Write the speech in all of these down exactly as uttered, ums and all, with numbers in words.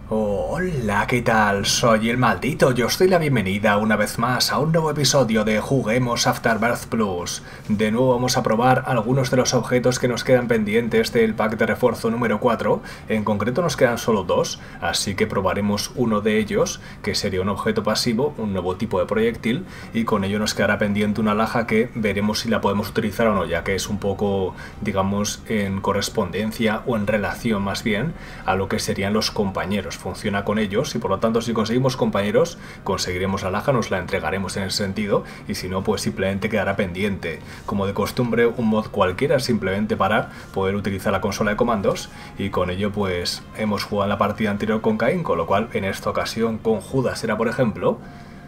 Hola, ¿qué tal? Soy el Maldito y os doy la bienvenida una vez más a un nuevo episodio de Juguemos Afterbirth Plus. De nuevo vamos a probar algunos de los objetos que nos quedan pendientes del pack de refuerzo número cuatro. En concreto nos quedan solo dos, así que probaremos uno de ellos, que sería un objeto pasivo, un nuevo tipo de proyectil, y con ello nos quedará pendiente una alhaja que veremos si la podemos utilizar o no, ya que es un poco, digamos, en correspondencia o en relación más bien a lo que serían los compañeros. Funciona con ellos y por lo tanto si conseguimos compañeros conseguiremos la alhaja, nos la entregaremos en ese sentido, y si no pues simplemente quedará pendiente. Como de costumbre, un mod cualquiera simplemente para poder utilizar la consola de comandos, y con ello pues hemos jugado la partida anterior con Caín, con lo cual en esta ocasión con Judas era por ejemplo.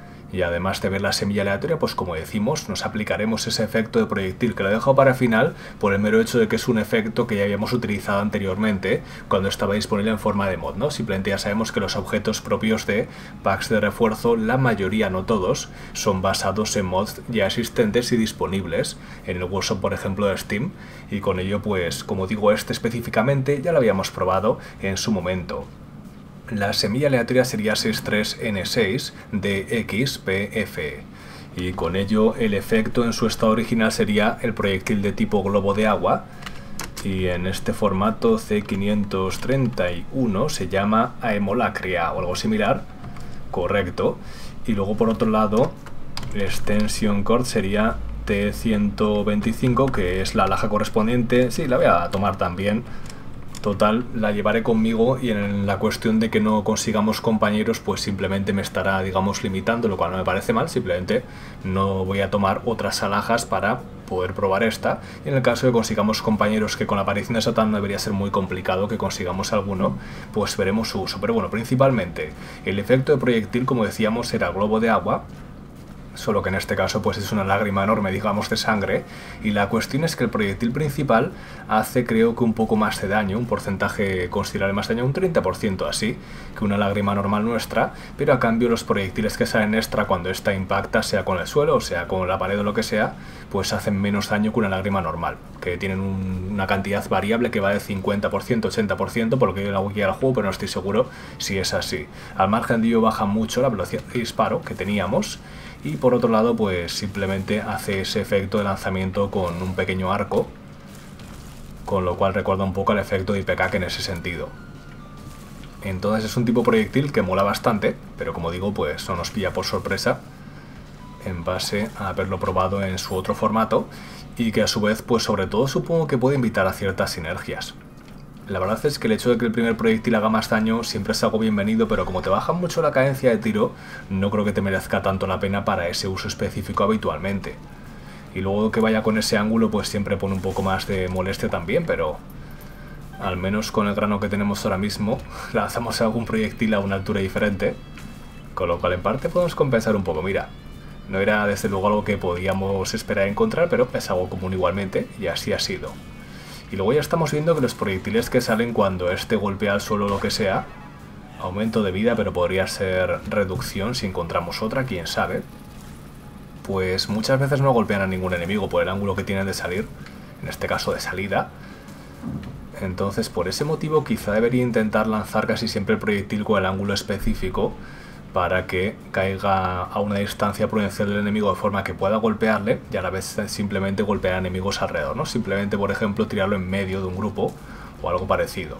Y además de ver la semilla aleatoria, pues como decimos, nos aplicaremos ese efecto de proyectil, que lo he dejado para el final por el mero hecho de que es un efecto que ya habíamos utilizado anteriormente cuando estaba disponible en forma de mod, ¿no? Simplemente ya sabemos que los objetos propios de packs de refuerzo, la mayoría, no todos, son basados en mods ya existentes y disponibles en el workshop, por ejemplo, de Steam, y con ello, pues, como digo, este específicamente ya lo habíamos probado en su momento. La semilla aleatoria sería sesenta y tres N seis de X P F, y con ello el efecto en su estado original sería el proyectil de tipo globo de agua, y en este formato C quinientos treinta y uno se llama Aemolacria o algo similar, correcto. Y luego por otro lado, Extension Cord sería T ciento veinticinco, que es la alhaja correspondiente. Sí, la voy a tomar también. Total, la llevaré conmigo, y en la cuestión de que no consigamos compañeros, pues simplemente me estará, digamos, limitando, lo cual no me parece mal. Simplemente no voy a tomar otras alhajas para poder probar esta. Y en el caso de que consigamos compañeros, que con la aparición de Satán no debería ser muy complicado que consigamos alguno, pues veremos su uso. Pero bueno, principalmente el efecto de proyectil, como decíamos, era globo de agua, solo que en este caso pues es una lágrima enorme, digamos, de sangre, y la cuestión es que el proyectil principal hace, creo que un poco más de daño, un porcentaje considerable más de daño, un treinta por ciento así, que una lágrima normal nuestra, pero a cambio los proyectiles que salen extra cuando esta impacta, sea con el suelo o sea con la pared o lo que sea, pues hacen menos daño que una lágrima normal, que tienen un, una cantidad variable que va de cincuenta por ciento, ochenta por ciento, por lo que yo la wiki al juego, pero no estoy seguro si es así. Al margen de ello baja mucho la velocidad de disparo que teníamos, y por otro lado pues simplemente hace ese efecto de lanzamiento con un pequeño arco, con lo cual recuerda un poco al efecto de I P K en ese sentido. Entonces es un tipo proyectil que mola bastante, pero como digo, pues no nos pilla por sorpresa en base a haberlo probado en su otro formato, y que a su vez pues sobre todo supongo que puede invitar a ciertas sinergias. La verdad es que el hecho de que el primer proyectil haga más daño siempre es algo bienvenido, pero como te baja mucho la cadencia de tiro, no creo que te merezca tanto la pena para ese uso específico habitualmente. Y luego que vaya con ese ángulo pues siempre pone un poco más de molestia también, pero al menos con el grano que tenemos ahora mismo lanzamos algún proyectil a una altura diferente, con lo cual en parte podemos compensar un poco. Mira, no era desde luego algo que podíamos esperar encontrar, pero es algo común igualmente, y así ha sido. Y luego ya estamos viendo que los proyectiles que salen cuando este golpea al suelo o lo que sea, aumento de vida, pero podría ser reducción si encontramos otra, quién sabe, pues muchas veces no golpean a ningún enemigo por el ángulo que tienen de salir, en este caso de salida. Entonces por ese motivo quizá debería intentar lanzar casi siempre el proyectil con el ángulo específico, para que caiga a una distancia prudencial del enemigo de forma que pueda golpearle, y a la vez simplemente golpear a enemigos alrededor, ¿no? Simplemente, por ejemplo, tirarlo en medio de un grupo o algo parecido.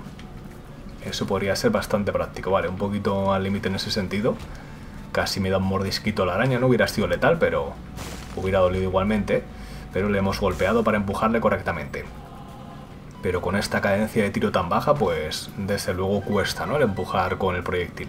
Eso podría ser bastante práctico, vale, un poquito al límite en ese sentido. Casi me da un mordisquito la araña, no hubiera sido letal, pero hubiera dolido igualmente. Pero le hemos golpeado para empujarle correctamente. Pero con esta cadencia de tiro tan baja, pues desde luego cuesta, ¿no?, el empujar con el proyectil.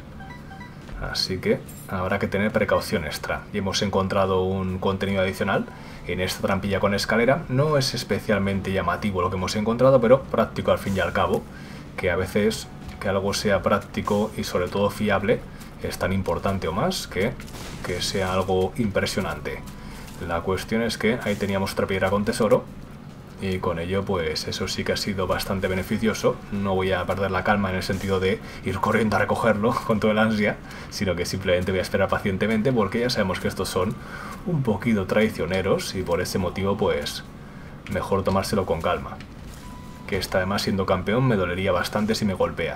Así que habrá que tener precaución extra. Y hemos encontrado un contenido adicional en esta trampilla con escalera. No es especialmente llamativo lo que hemos encontrado, pero práctico al fin y al cabo, que a veces que algo sea práctico y sobre todo fiable es tan importante o más que que sea algo impresionante. La cuestión es que ahí teníamos otra piedra con tesoro, y con ello pues eso sí que ha sido bastante beneficioso. No voy a perder la calma en el sentido de ir corriendo a recogerlo con toda el ansia, sino que simplemente voy a esperar pacientemente, porque ya sabemos que estos son un poquito traicioneros, y por ese motivo pues mejor tomárselo con calma. Que está además siendo campeón me dolería bastante si me golpea.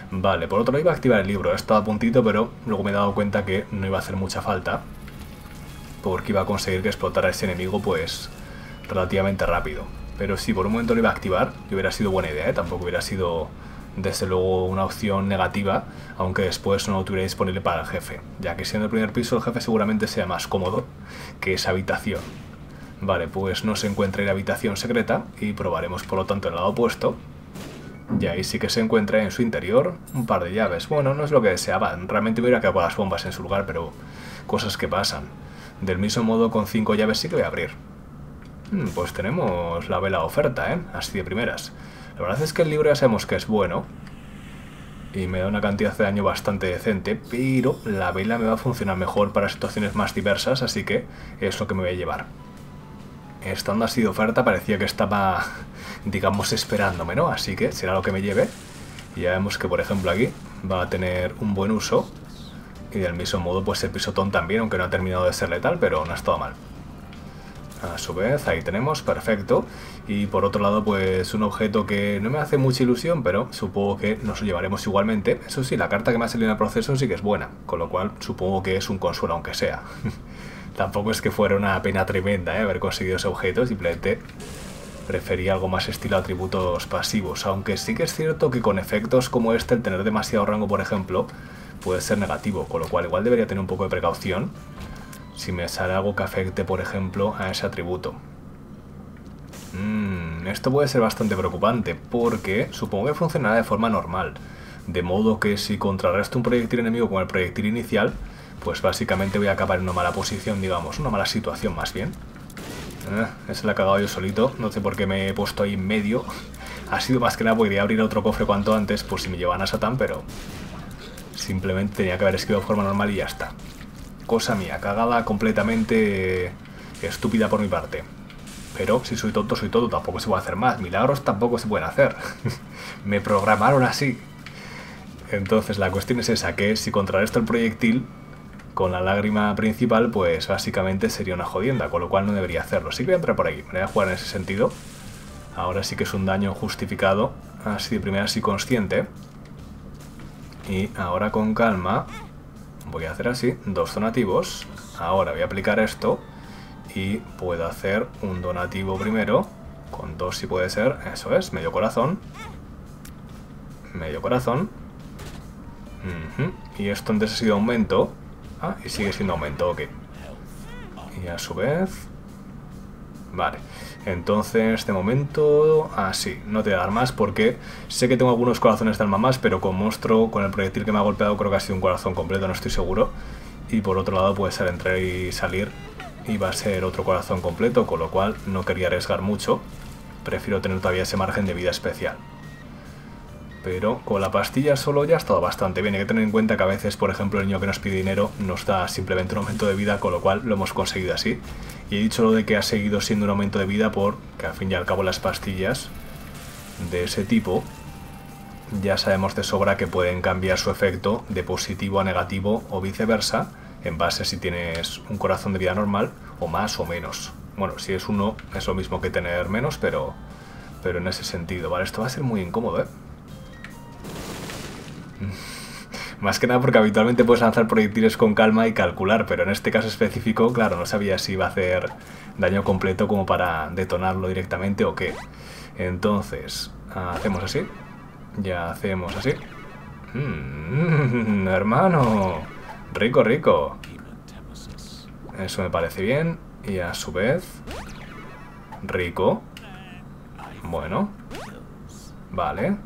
Vale, por otro lado iba a activar el libro. He estado a puntito, pero luego me he dado cuenta que no iba a hacer mucha falta. Porque iba a conseguir que explotara ese enemigo, pues, relativamente rápido. Pero si por un momento lo iba a activar, que hubiera sido buena idea, ¿eh? Tampoco hubiera sido, desde luego, una opción negativa, aunque después no lo tuviera disponible para el jefe. Ya que siendo el primer piso, el jefe seguramente sea más cómodo que esa habitación. Vale, pues no se encuentra en la habitación secreta y probaremos por lo tanto el lado opuesto. Y ahí sí que se encuentra en su interior un par de llaves. Bueno, no es lo que deseaba. Realmente me hubiera quedado con las bombas en su lugar, pero cosas que pasan. Del mismo modo, con cinco llaves sí que voy a abrir. Hmm, pues tenemos la vela oferta, ¿eh? Así de primeras. La verdad es que el libro ya sabemos que es bueno. Y me da una cantidad de daño bastante decente. Pero la vela me va a funcionar mejor para situaciones más diversas, así que es lo que me voy a llevar. Estando así de oferta parecía que estaba, digamos, esperándome, ¿no? Así que será lo que me lleve. Y ya vemos que, por ejemplo, aquí va a tener un buen uso. Y del mismo modo, pues el pisotón también, aunque no ha terminado de ser letal, pero no ha estado mal. A su vez, ahí tenemos, perfecto. Y por otro lado, pues un objeto que no me hace mucha ilusión, pero supongo que nos lo llevaremos igualmente. Eso sí, la carta que me ha salido en el proceso sí que es buena, con lo cual supongo que es un consuelo, aunque sea. Tampoco es que fuera una pena tremenda, ¿eh? Haber conseguido ese objeto, simplemente prefería algo más estilo atributos pasivos, aunque sí que es cierto que con efectos como este, el tener demasiado rango, por ejemplo, puede ser negativo, con lo cual igual debería tener un poco de precaución si me sale algo que afecte, por ejemplo, a ese atributo. Mm, esto puede ser bastante preocupante, porque supongo que funcionará de forma normal, de modo que si contrarresto un proyectil enemigo con el proyectil inicial, pues básicamente voy a acabar en una mala posición, digamos, una mala situación más bien. Eh, ese la he cagado yo solito, no sé por qué me he puesto ahí en medio. Ha sido más que nada porque quería abrir otro cofre cuanto antes, por si me llevan a Satán, pero simplemente tenía que haber escrito de forma normal y ya está. Cosa mía, cagada completamente estúpida por mi parte. Pero si soy tonto, soy tonto, tampoco se puede hacer más. Milagros tampoco se pueden hacer. Me programaron así. Entonces la cuestión es esa, que si contrarresto el proyectil con la lágrima principal, pues básicamente sería una jodienda, con lo cual no debería hacerlo. Sí que voy a entrar por aquí, me voy a jugar en ese sentido. Ahora sí que es un daño justificado, así de primera así consciente. Y ahora con calma voy a hacer así, dos donativos. Ahora voy a aplicar esto y puedo hacer un donativo primero, con dos si puede ser, eso es, medio corazón. Medio corazón. Uh-huh. Y esto antes ha sido aumento. Ah, y sigue siendo aumento, ok. Y a su vez... Vale, entonces de momento... Así, no te voy a dar más porque sé que tengo algunos corazones de alma más, pero con monstruo, con el proyectil que me ha golpeado, creo que ha sido un corazón completo, no estoy seguro. Y por otro lado puede ser entrar y salir y va a ser otro corazón completo, con lo cual no quería arriesgar mucho. Prefiero tener todavía ese margen de vida especial. Pero con la pastilla solo ya ha estado bastante bien. Hay que tener en cuenta que a veces, por ejemplo, el niño que nos pide dinero nos da simplemente un aumento de vida, con lo cual lo hemos conseguido así. Y he dicho lo de que ha seguido siendo un aumento de vida porque al fin y al cabo las pastillas de ese tipo ya sabemos de sobra que pueden cambiar su efecto de positivo a negativo o viceversa, en base a si tienes un corazón de vida normal o más o menos. Bueno, si es uno es lo mismo que tener menos, pero, pero en ese sentido. Vale, esto va a ser muy incómodo, ¿eh? Más que nada porque habitualmente puedes lanzar proyectiles con calma y calcular, pero en este caso específico, claro, no sabía si iba a hacer daño completo como para detonarlo directamente o qué. Entonces, hacemos así. Ya hacemos así. Mm, hermano. Rico, rico. Eso me parece bien. Y a su vez... Rico. Bueno. Vale.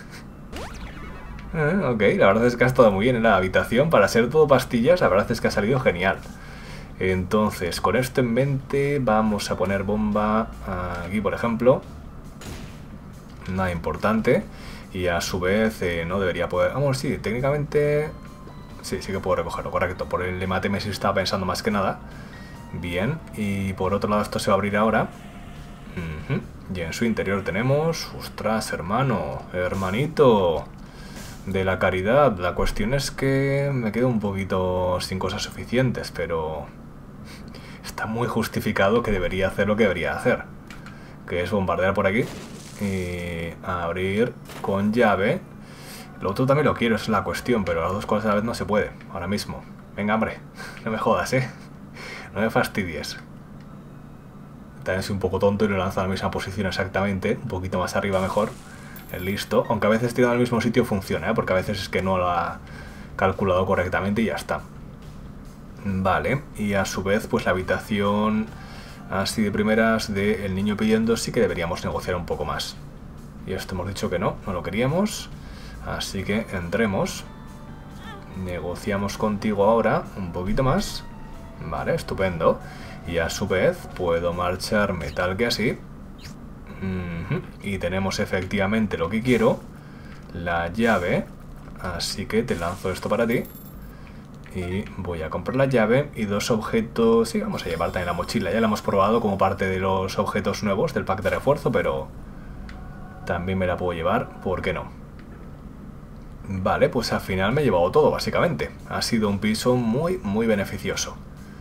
Eh, ok, la verdad es que ha estado muy bien en la habitación. Para ser todo pastillas, la verdad es que ha salido genial. Entonces, con esto en mente, vamos a poner bomba aquí, por ejemplo. Nada importante. Y a su vez, eh, no debería poder... Vamos, sí, técnicamente... Sí, sí que puedo recogerlo, correcto. Por el hematemesis estaba pensando más que nada. Bien, y por otro lado esto se va a abrir ahora. Uh-huh. Y en su interior tenemos... ¡Ostras, hermano! ¡Hermanito! De la caridad. La cuestión es que me quedo un poquito sin cosas suficientes, pero está muy justificado que debería hacer lo que debería hacer, que es bombardear por aquí y abrir con llave. Lo otro también lo quiero, esa es la cuestión, pero las dos cosas a la vez no se puede, ahora mismo. Venga, hombre, no me jodas, ¿eh? No me fastidies. También soy un poco tonto y lo lanzo a la misma posición exactamente, un poquito más arriba mejor. Listo, aunque a veces tirando al mismo sitio funciona, ¿eh? Porque a veces es que no lo ha calculado correctamente y ya está. Vale, y a su vez pues la habitación así de primeras de el niño pidiendo sí que deberíamos negociar un poco más. Y esto hemos dicho que no, no lo queríamos, así que entremos. Negociamos contigo ahora un poquito más. Vale, estupendo. Y a su vez puedo marcharme tal que así. Uh-huh. Y tenemos efectivamente lo que quiero, la llave. Así que te lanzo esto para ti. Y voy a comprar la llave y dos objetos. Sí, vamos a llevar también la mochila. Ya la hemos probado como parte de los objetos nuevos del pack de refuerzo, pero también me la puedo llevar, ¿por qué no? Vale, pues al final me he llevado todo, básicamente. Ha sido un piso muy, muy beneficioso.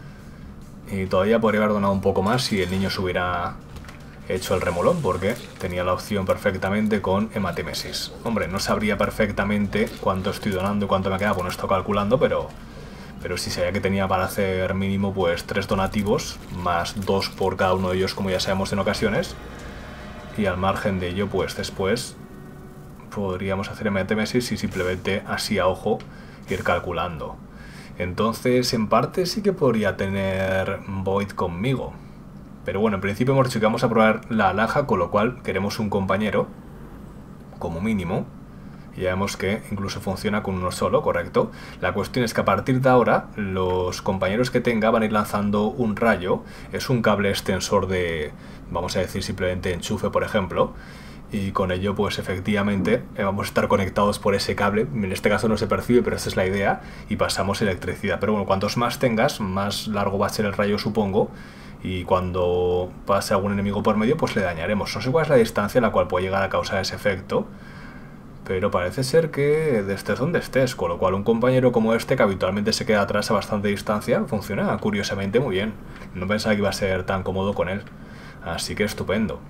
Y todavía podría haber donado un poco más si el niño se hubiera hecho el remolón, porque tenía la opción perfectamente con hematemesis. Hombre, no sabría perfectamente cuánto estoy donando y cuánto me queda, pues no estoy calculando, pero... Pero sí sabía que tenía para hacer mínimo pues tres donativos, más dos por cada uno de ellos, como ya sabemos en ocasiones. Y al margen de ello, pues después podríamos hacer hematemesis y simplemente así a ojo ir calculando. Entonces, en parte sí que podría tener Void conmigo. Pero bueno, en principio hemos dicho que vamos a probar la alhaja, con lo cual queremos un compañero, como mínimo. Y ya vemos que incluso funciona con uno solo, correcto. La cuestión es que a partir de ahora, los compañeros que tenga van a ir lanzando un rayo. Es un cable extensor de, vamos a decir simplemente enchufe, por ejemplo. Y con ello, pues efectivamente, vamos a estar conectados por ese cable. En este caso no se percibe, pero esta es la idea. Y pasamos electricidad. Pero bueno, cuantos más tengas, más largo va a ser el rayo, supongo. Y cuando pase algún enemigo por medio, pues le dañaremos. No sé cuál es la distancia a la cual puede llegar a causar ese efecto. Pero parece ser que estés donde estés, con lo cual un compañero como este, que habitualmente se queda atrás a bastante distancia, funciona curiosamente muy bien. No pensaba que iba a ser tan cómodo con él. Así que estupendo.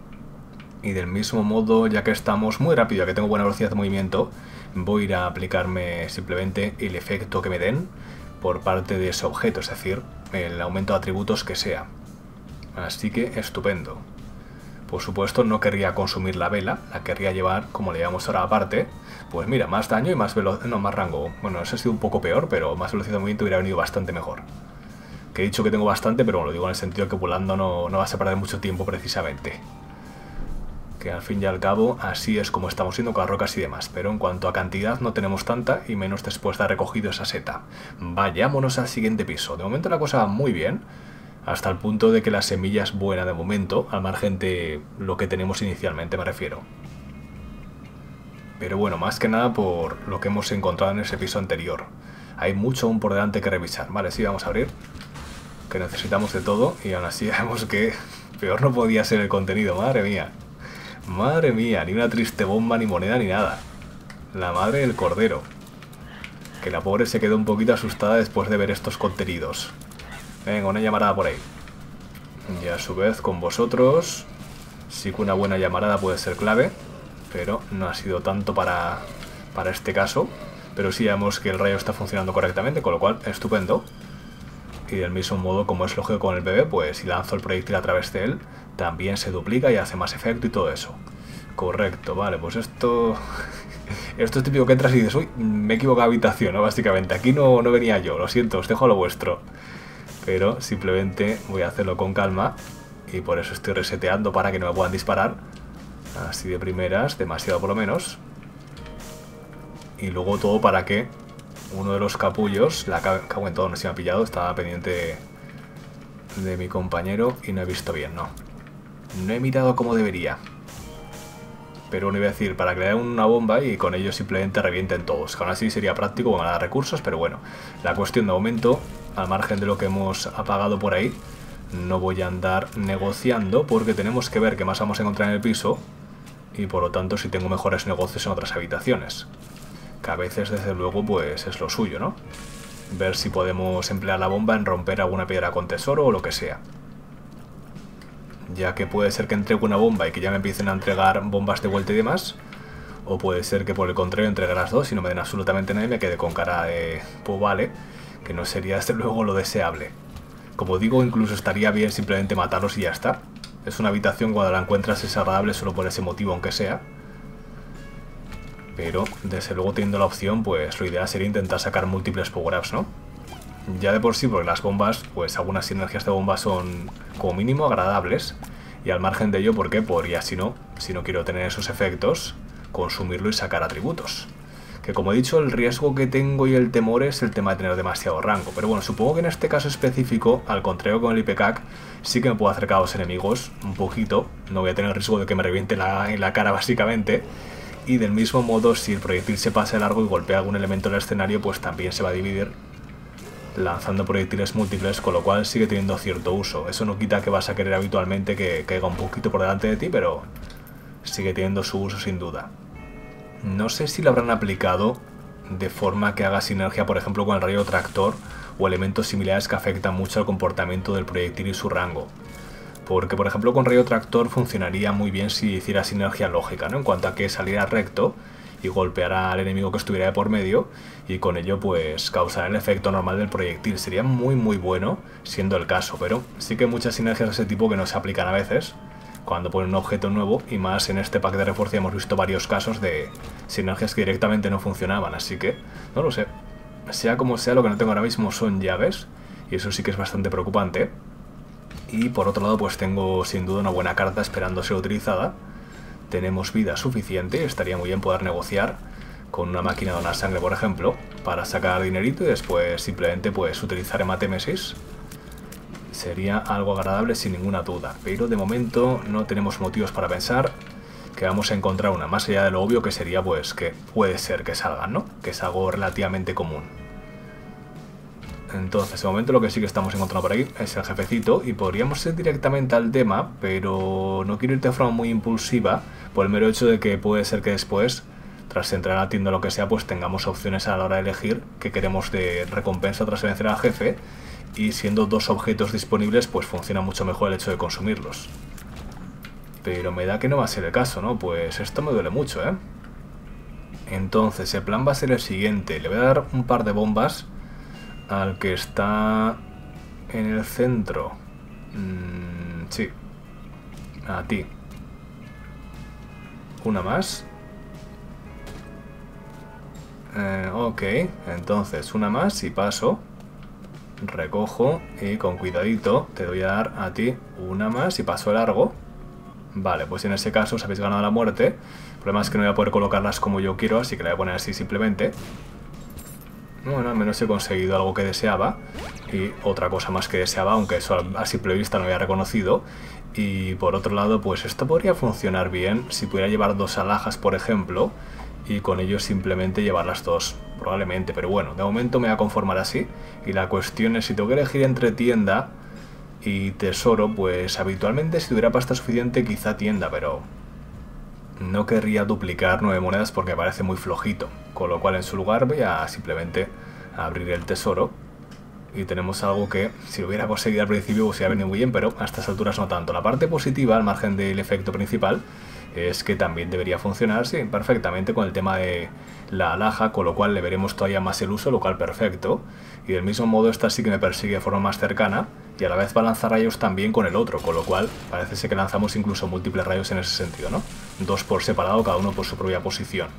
Y del mismo modo, ya que estamos muy rápido, ya que tengo buena velocidad de movimiento, voy a ir a aplicarme simplemente el efecto que me den por parte de ese objeto, es decir, el aumento de atributos que sea. Así que estupendo. Por supuesto no querría consumir la vela, la querría llevar como le llevamos ahora aparte. Pues mira, más daño y más velocidad, no, más rango. Bueno, eso ha sido un poco peor, pero más velocidad de movimiento hubiera venido bastante mejor. Que he dicho que tengo bastante, pero bueno, lo digo en el sentido de que volando no, no vas a perder mucho tiempo precisamente. Que al fin y al cabo así es como estamos yendo con las rocas y demás. Pero en cuanto a cantidad no tenemos tanta, y menos después de haber recogido esa seta. Vayámonos al siguiente piso. De momento la cosa va muy bien. Hasta el punto de que la semilla es buena de momento, al margen de lo que tenemos inicialmente, me refiero. Pero bueno, más que nada por lo que hemos encontrado en ese piso anterior. Hay mucho aún por delante que revisar. Vale, sí, vamos a abrir. Que necesitamos de todo y aún así vemos que peor no podía ser el contenido, madre mía. Madre mía, ni una triste bomba, ni moneda, ni nada. La madre del cordero. Que la pobre se quedó un poquito asustada después de ver estos contenidos. Venga, una llamarada por ahí. Y a su vez con vosotros sí que una buena llamarada puede ser clave, pero no ha sido tanto para, para este caso. Pero sí vemos que el rayo está funcionando correctamente, con lo cual estupendo. Y del mismo modo, como es lógico con el bebé, pues si lanzo el proyectil a través de él, también se duplica y hace más efecto y todo eso. Correcto, vale, pues esto... Esto es típico que entras y dices, uy, me he equivocado de habitación, ¿no? Básicamente, aquí no, no venía yo, lo siento, os dejo a lo vuestro. Pero simplemente voy a hacerlo con calma y por eso estoy reseteando para que no me puedan disparar. Así de primeras, demasiado por lo menos. Y luego todo para que uno de los capullos, la cago en todo, no se me ha pillado, estaba pendiente de, de mi compañero y no he visto bien, no. No he mirado como debería. Pero no iba a decir, para crear una bomba y con ello simplemente revienten todos. Que aún así sería práctico con ganar recursos, pero bueno. La cuestión de momento, al margen de lo que hemos apagado por ahí, no voy a andar negociando porque tenemos que ver qué más vamos a encontrar en el piso y por lo tanto si tengo mejores negocios en otras habitaciones. Que a veces desde luego pues es lo suyo, ¿no? Ver si podemos emplear la bomba en romper alguna piedra con tesoro o lo que sea. Ya que puede ser que entregue una bomba y que ya me empiecen a entregar bombas de vuelta y demás. O puede ser que por el contrario entregue las dos y no me den absolutamente nada y me quede con cara de... pues vale, que no sería desde luego lo deseable. Como digo, incluso estaría bien simplemente matarlos y ya está. Es una habitación, cuando la encuentras es agradable solo por ese motivo, aunque sea. Pero, desde luego, teniendo la opción, pues lo ideal sería intentar sacar múltiples power-ups, ¿no? Ya de por sí, porque las bombas, pues algunas sinergias de bombas son como mínimo agradables. Y al margen de ello, ¿por qué? Por ya si no, si no quiero tener esos efectos, consumirlo y sacar atributos. Que como he dicho, el riesgo que tengo y el temor es el tema de tener demasiado rango. Pero bueno, supongo que en este caso específico, al contrario con el Ipecac, sí que me puedo acercar a los enemigos un poquito. No voy a tener el riesgo de que me reviente la, en la cara básicamente. Y del mismo modo, si el proyectil se pasa de largo y golpea algún elemento del escenario, pues también se va a dividir lanzando proyectiles múltiples, con lo cual sigue teniendo cierto uso. Eso no quita que vas a querer habitualmente que caiga un poquito por delante de ti, pero sigue teniendo su uso sin duda. No sé si lo habrán aplicado de forma que haga sinergia, por ejemplo, con el rayo tractor o elementos similares que afectan mucho al comportamiento del proyectil y su rango. Porque, por ejemplo, con rayo tractor funcionaría muy bien si hiciera sinergia lógica, ¿no? En cuanto a que saliera recto y golpeara al enemigo que estuviera de por medio y con ello pues causar el efecto normal del proyectil. Sería muy muy bueno siendo el caso, pero sí que hay muchas sinergias de ese tipo que no se aplican a veces cuando ponen un objeto nuevo, y más en este pack de refuerzo hemos visto varios casos de sinergias que directamente no funcionaban, así que no lo sé. Sea como sea, lo que no tengo ahora mismo son llaves y eso sí que es bastante preocupante. Y por otro lado pues tengo sin duda una buena carta esperando ser utilizada. Tenemos vida suficiente, estaría muy bien poder negociar con una máquina de donar sangre, por ejemplo, para sacar dinerito y después simplemente pues utilizar hematémesis. Sería algo agradable sin ninguna duda, pero de momento no tenemos motivos para pensar que vamos a encontrar una, más allá de lo obvio que sería pues que puede ser que salgan, ¿no? Que es algo relativamente común. Entonces, de momento lo que sí que estamos encontrando por aquí es el jefecito y podríamos ir directamente al tema, pero no quiero ir de forma muy impulsiva por el mero hecho de que puede ser que después, tras entrar a la tienda o lo que sea, pues tengamos opciones a la hora de elegir qué queremos de recompensa tras vencer al jefe, y siendo dos objetos disponibles pues funciona mucho mejor el hecho de consumirlos. Pero me da que no va a ser el caso, ¿no? Pues esto me duele mucho, ¿eh? Entonces, el plan va a ser el siguiente. Le voy a dar un par de bombas al que está en el centro. Mm, sí. A ti. Una más. Eh, ok. Entonces, una más y paso. Recojo y con cuidadito te voy a dar a ti una más y paso de largo. Vale, pues en ese caso os habéis ganado la muerte. El problema es que no voy a poder colocarlas como yo quiero, así que la voy a poner así simplemente. Bueno, al menos he conseguido algo que deseaba y otra cosa más que deseaba, aunque eso a simple vista no había reconocido. Y por otro lado, pues esto podría funcionar bien si pudiera llevar dos alhajas, por ejemplo, y con ello simplemente llevar las dos, probablemente. Pero bueno, de momento me voy a conformar así. Y la cuestión es si tengo que elegir entre tienda y tesoro, pues habitualmente si tuviera pasta suficiente quizá tienda, pero no querría duplicar nueve monedas porque me parece muy flojito. Con lo cual en su lugar voy a simplemente abrir el tesoro. Y tenemos algo que, si lo hubiera conseguido al principio, pues hubiera venido muy bien, pero a estas alturas no tanto. La parte positiva, al margen del efecto principal, es que también debería funcionar, sí, perfectamente con el tema de la alhaja, con lo cual le veremos todavía más el uso, lo cual perfecto. Y del mismo modo esta sí que me persigue de forma más cercana y a la vez va a lanzar rayos también con el otro, con lo cual parece ser que lanzamos incluso múltiples rayos en ese sentido, ¿no? Dos por separado, cada uno por su propia posición.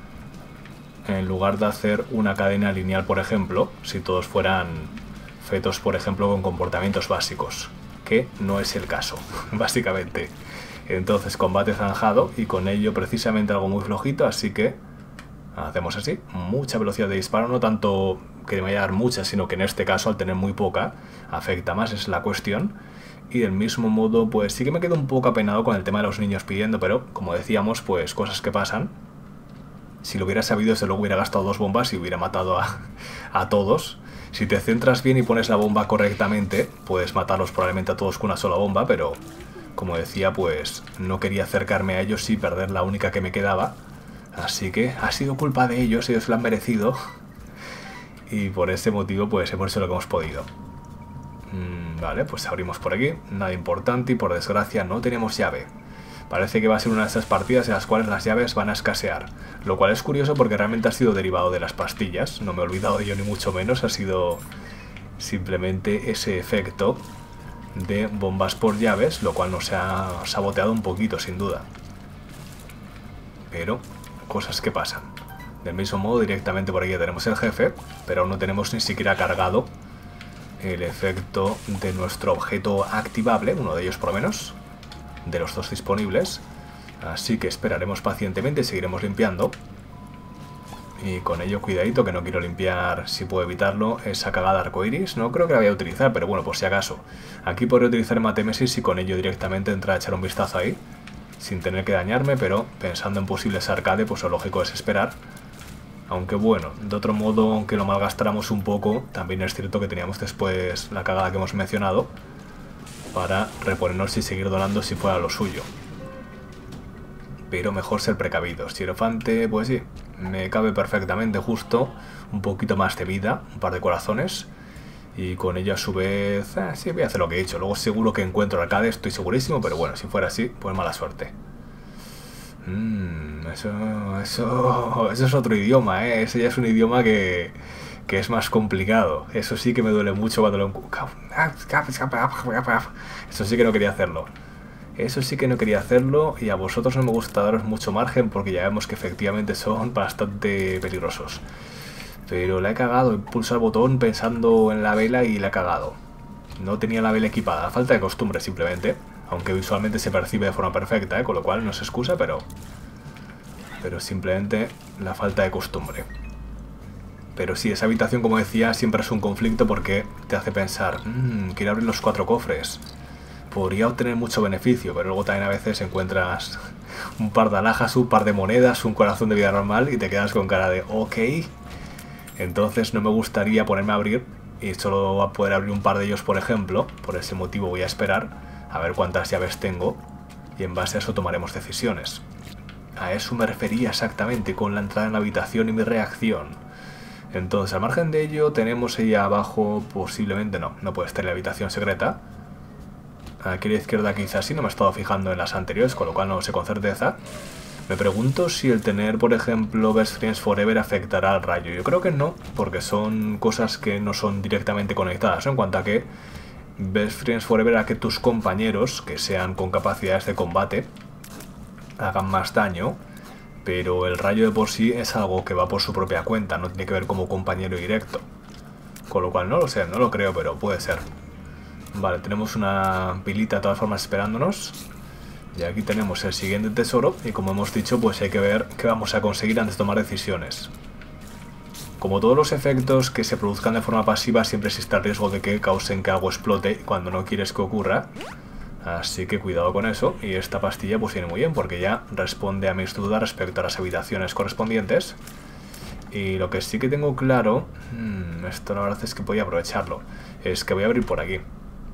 En lugar de hacer una cadena lineal, por ejemplo, si todos fueran fetos, por ejemplo, con comportamientos básicos, que no es el caso, básicamente. Entonces, combate zanjado y con ello precisamente algo muy flojito, así que hacemos así, mucha velocidad de disparo, no tanto que me vaya a dar mucha, sino que en este caso al tener muy poca, afecta más, es la cuestión. Y del mismo modo, pues sí que me quedo un poco apenado con el tema de los niños pidiendo, pero como decíamos, pues cosas que pasan. Si lo hubiera sabido, desde luego hubiera gastado dos bombas y hubiera matado a, a todos. Si te centras bien y pones la bomba correctamente, puedes matarlos probablemente a todos con una sola bomba, pero como decía, pues no quería acercarme a ellos y perder la única que me quedaba. Así que ha sido culpa de ellos, ellos lo han merecido. Y por ese motivo, pues hemos hecho lo que hemos podido. Mm, vale, pues abrimos por aquí, nada importante y por desgracia no tenemos llave. Parece que va a ser una de esas partidas en las cuales las llaves van a escasear. Lo cual es curioso porque realmente ha sido derivado de las pastillas. No me he olvidado de ello ni mucho menos. Ha sido simplemente ese efecto de bombas por llaves, lo cual nos ha saboteado un poquito, sin duda. Pero cosas que pasan. Del mismo modo, directamente por aquí ya tenemos el jefe, pero aún no tenemos ni siquiera cargado el efecto de nuestro objeto activable, uno de ellos por lo menos, de los dos disponibles. Así que esperaremos pacientemente y seguiremos limpiando. Y con ello cuidadito, que no quiero limpiar, si puedo evitarlo, esa cagada arcoiris. No creo que la vaya a utilizar, pero bueno, por si acaso. Aquí podré utilizar Matémesis y con ello directamente entrar a echar un vistazo ahí, sin tener que dañarme, pero pensando en posibles arcade, pues lo lógico es esperar. Aunque bueno, de otro modo, aunque lo malgastáramos un poco, también es cierto que teníamos después la cagada que hemos mencionado para reponernos y seguir donando si fuera lo suyo. Pero mejor ser precavidos. Hierofante, pues sí, me cabe perfectamente justo un poquito más de vida, un par de corazones. Y con ello a su vez, eh, sí, voy a hacer lo que he hecho. Luego seguro que encuentro arcade, estoy segurísimo, pero bueno, si fuera así, pues mala suerte. Mmm, eso, eso, eso es otro idioma, ¿eh? Ese ya es un idioma que, que es más complicado. Eso sí que me duele mucho cuando lo... Eso sí que no quería hacerlo. Eso sí que no quería hacerlo y a vosotros no me gusta daros mucho margen porque ya vemos que efectivamente son bastante peligrosos. Pero la he cagado, he pulsado el botón pensando en la vela y la he cagado. No tenía la vela equipada, falta de costumbre simplemente. Aunque visualmente se percibe de forma perfecta, ¿eh? Con lo cual no es excusa, pero... Pero simplemente la falta de costumbre. Pero sí, esa habitación, como decía, siempre es un conflicto porque te hace pensar, mmm, quiero abrir los cuatro cofres. Podría obtener mucho beneficio, pero luego también a veces encuentras un par de alhajas, un par de monedas, un corazón de vida normal y te quedas con cara de ok. Entonces no me gustaría ponerme a abrir y solo va a poder abrir un par de ellos, por ejemplo. Por ese motivo voy a esperar a ver cuántas llaves tengo y en base a eso tomaremos decisiones. A eso me refería exactamente con la entrada en la habitación y mi reacción. Entonces, al margen de ello, tenemos ahí abajo, posiblemente no, no puede estar en la habitación secreta. Aquí a la izquierda quizás sí, no me he estado fijando en las anteriores, con lo cual no lo sé con certeza. Me pregunto si el tener, por ejemplo, Best Friends Forever afectará al rayo. Yo creo que no, porque son cosas que no son directamente conectadas, ¿no? En cuanto a que Best Friends Forever a que tus compañeros, que sean con capacidades de combate, hagan más daño, pero el rayo de por sí es algo que va por su propia cuenta, no tiene que ver como compañero directo. Con lo cual no lo sé, no lo creo, pero puede ser. Vale, tenemos una pilita de todas formas esperándonos. Y aquí tenemos el siguiente tesoro y como hemos dicho, pues hay que ver qué vamos a conseguir antes de tomar decisiones. Como todos los efectos que se produzcan de forma pasiva, siempre existe el riesgo de que causen que algo explote cuando no quieres que ocurra. Así que cuidado con eso. Y esta pastilla pues viene muy bien porque ya responde a mis dudas respecto a las habitaciones correspondientes. Y lo que sí que tengo claro, mmm, esto la verdad es que voy a aprovecharlo, es que voy a abrir por aquí.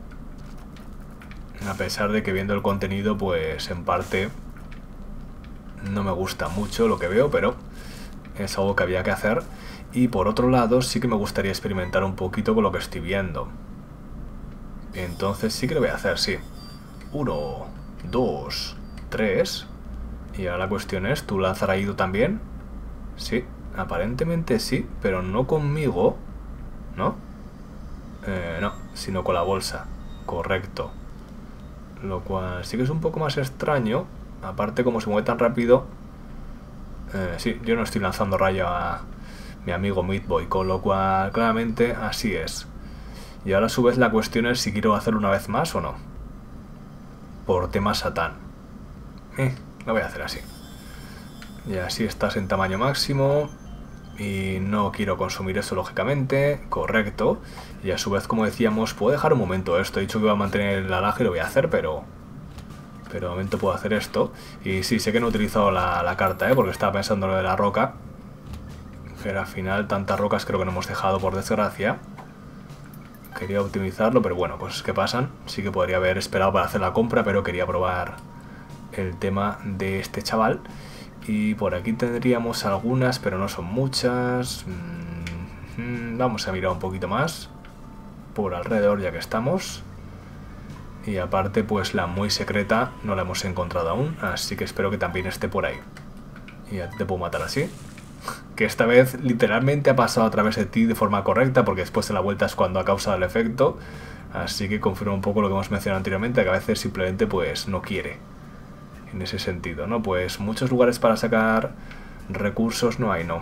A pesar de que viendo el contenido, pues en parte no me gusta mucho lo que veo, pero es algo que había que hacer. Y por otro lado, sí que me gustaría experimentar un poquito con lo que estoy viendo. Entonces sí que lo voy a hacer, sí. Uno, dos, tres. Y ahora la cuestión es, ¿tú lanzarás ido también? Sí, aparentemente sí, pero no conmigo, ¿no? Eh, no, sino con la bolsa. Correcto. Lo cual sí que es un poco más extraño. Aparte, como se mueve tan rápido. Eh, sí, yo no estoy lanzando rayo a mi amigo Meat Boy, con lo cual claramente así es. Y ahora a su vez la cuestión es si quiero hacerlo una vez más o no. Por tema Satán. Eh, lo voy a hacer así. Y así estás en tamaño máximo. Y no quiero consumir eso lógicamente. Correcto. Y a su vez, como decíamos, puedo dejar un momento esto. He dicho que iba a mantener el alaje y lo voy a hacer, pero... Pero de momento puedo hacer esto. Y sí, sé que no he utilizado la, la carta, ¿eh? Porque estaba pensando en lo de la roca. Pero al final tantas rocas creo que no hemos dejado, por desgracia. Quería optimizarlo, pero bueno, cosas que pasan. Sí que podría haber esperado para hacer la compra, pero quería probar el tema de este chaval. Y por aquí tendríamos algunas, pero no son muchas. Vamos a mirar un poquito más por alrededor ya que estamos. Y aparte, pues la muy secreta no la hemos encontrado aún, así que espero que también esté por ahí. Y ya te puedo matar así. Que esta vez literalmente ha pasado a través de ti de forma correcta, porque después de la vuelta es cuando ha causado el efecto. Así que confirma un poco lo que hemos mencionado anteriormente, que a veces simplemente pues no quiere. En ese sentido, ¿no? Pues muchos lugares para sacar recursos no hay, ¿no?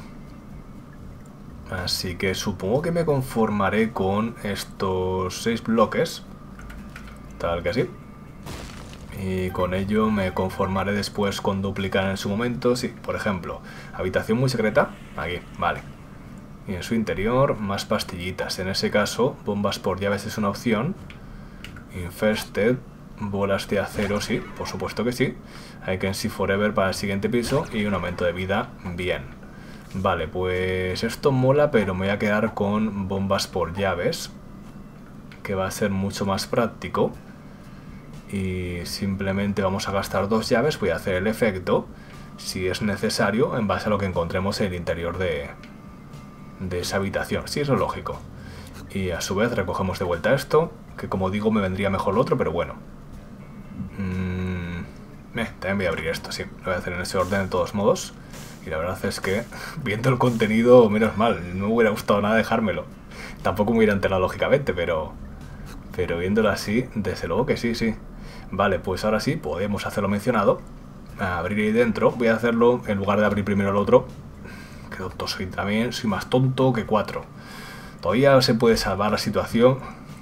Así que supongo que me conformaré con estos seis bloques. Tal que sí. Y con ello me conformaré después con duplicar en su momento. Sí, por ejemplo, habitación muy secreta. Aquí, vale. Y en su interior, más pastillitas. En ese caso, bombas por llaves es una opción. Infested, bolas de acero, sí, por supuesto que sí. I can see forever para el siguiente piso. Y un aumento de vida, bien. Vale, pues esto mola, pero me voy a quedar con bombas por llaves, que va a ser mucho más práctico. Y simplemente vamos a gastar dos llaves. Voy a hacer el efecto, si es necesario, en base a lo que encontremos en el interior de, de esa habitación. Sí, eso es lógico. Y a su vez recogemos de vuelta esto, que como digo me vendría mejor lo otro, pero bueno. Mm, eh, también voy a abrir esto, sí. Lo voy a hacer en ese orden de todos modos. Y la verdad es que, viendo el contenido, menos mal, no me hubiera gustado nada dejármelo. Tampoco me hubiera enterado lógicamente, pero... Pero viéndolo así, desde luego que sí, sí. Vale, pues ahora sí, podemos hacer lo mencionado. Abrir ahí dentro. Voy a hacerlo en lugar de abrir primero el otro. Qué tonto soy también. Soy más tonto que cuatro. Todavía se puede salvar la situación.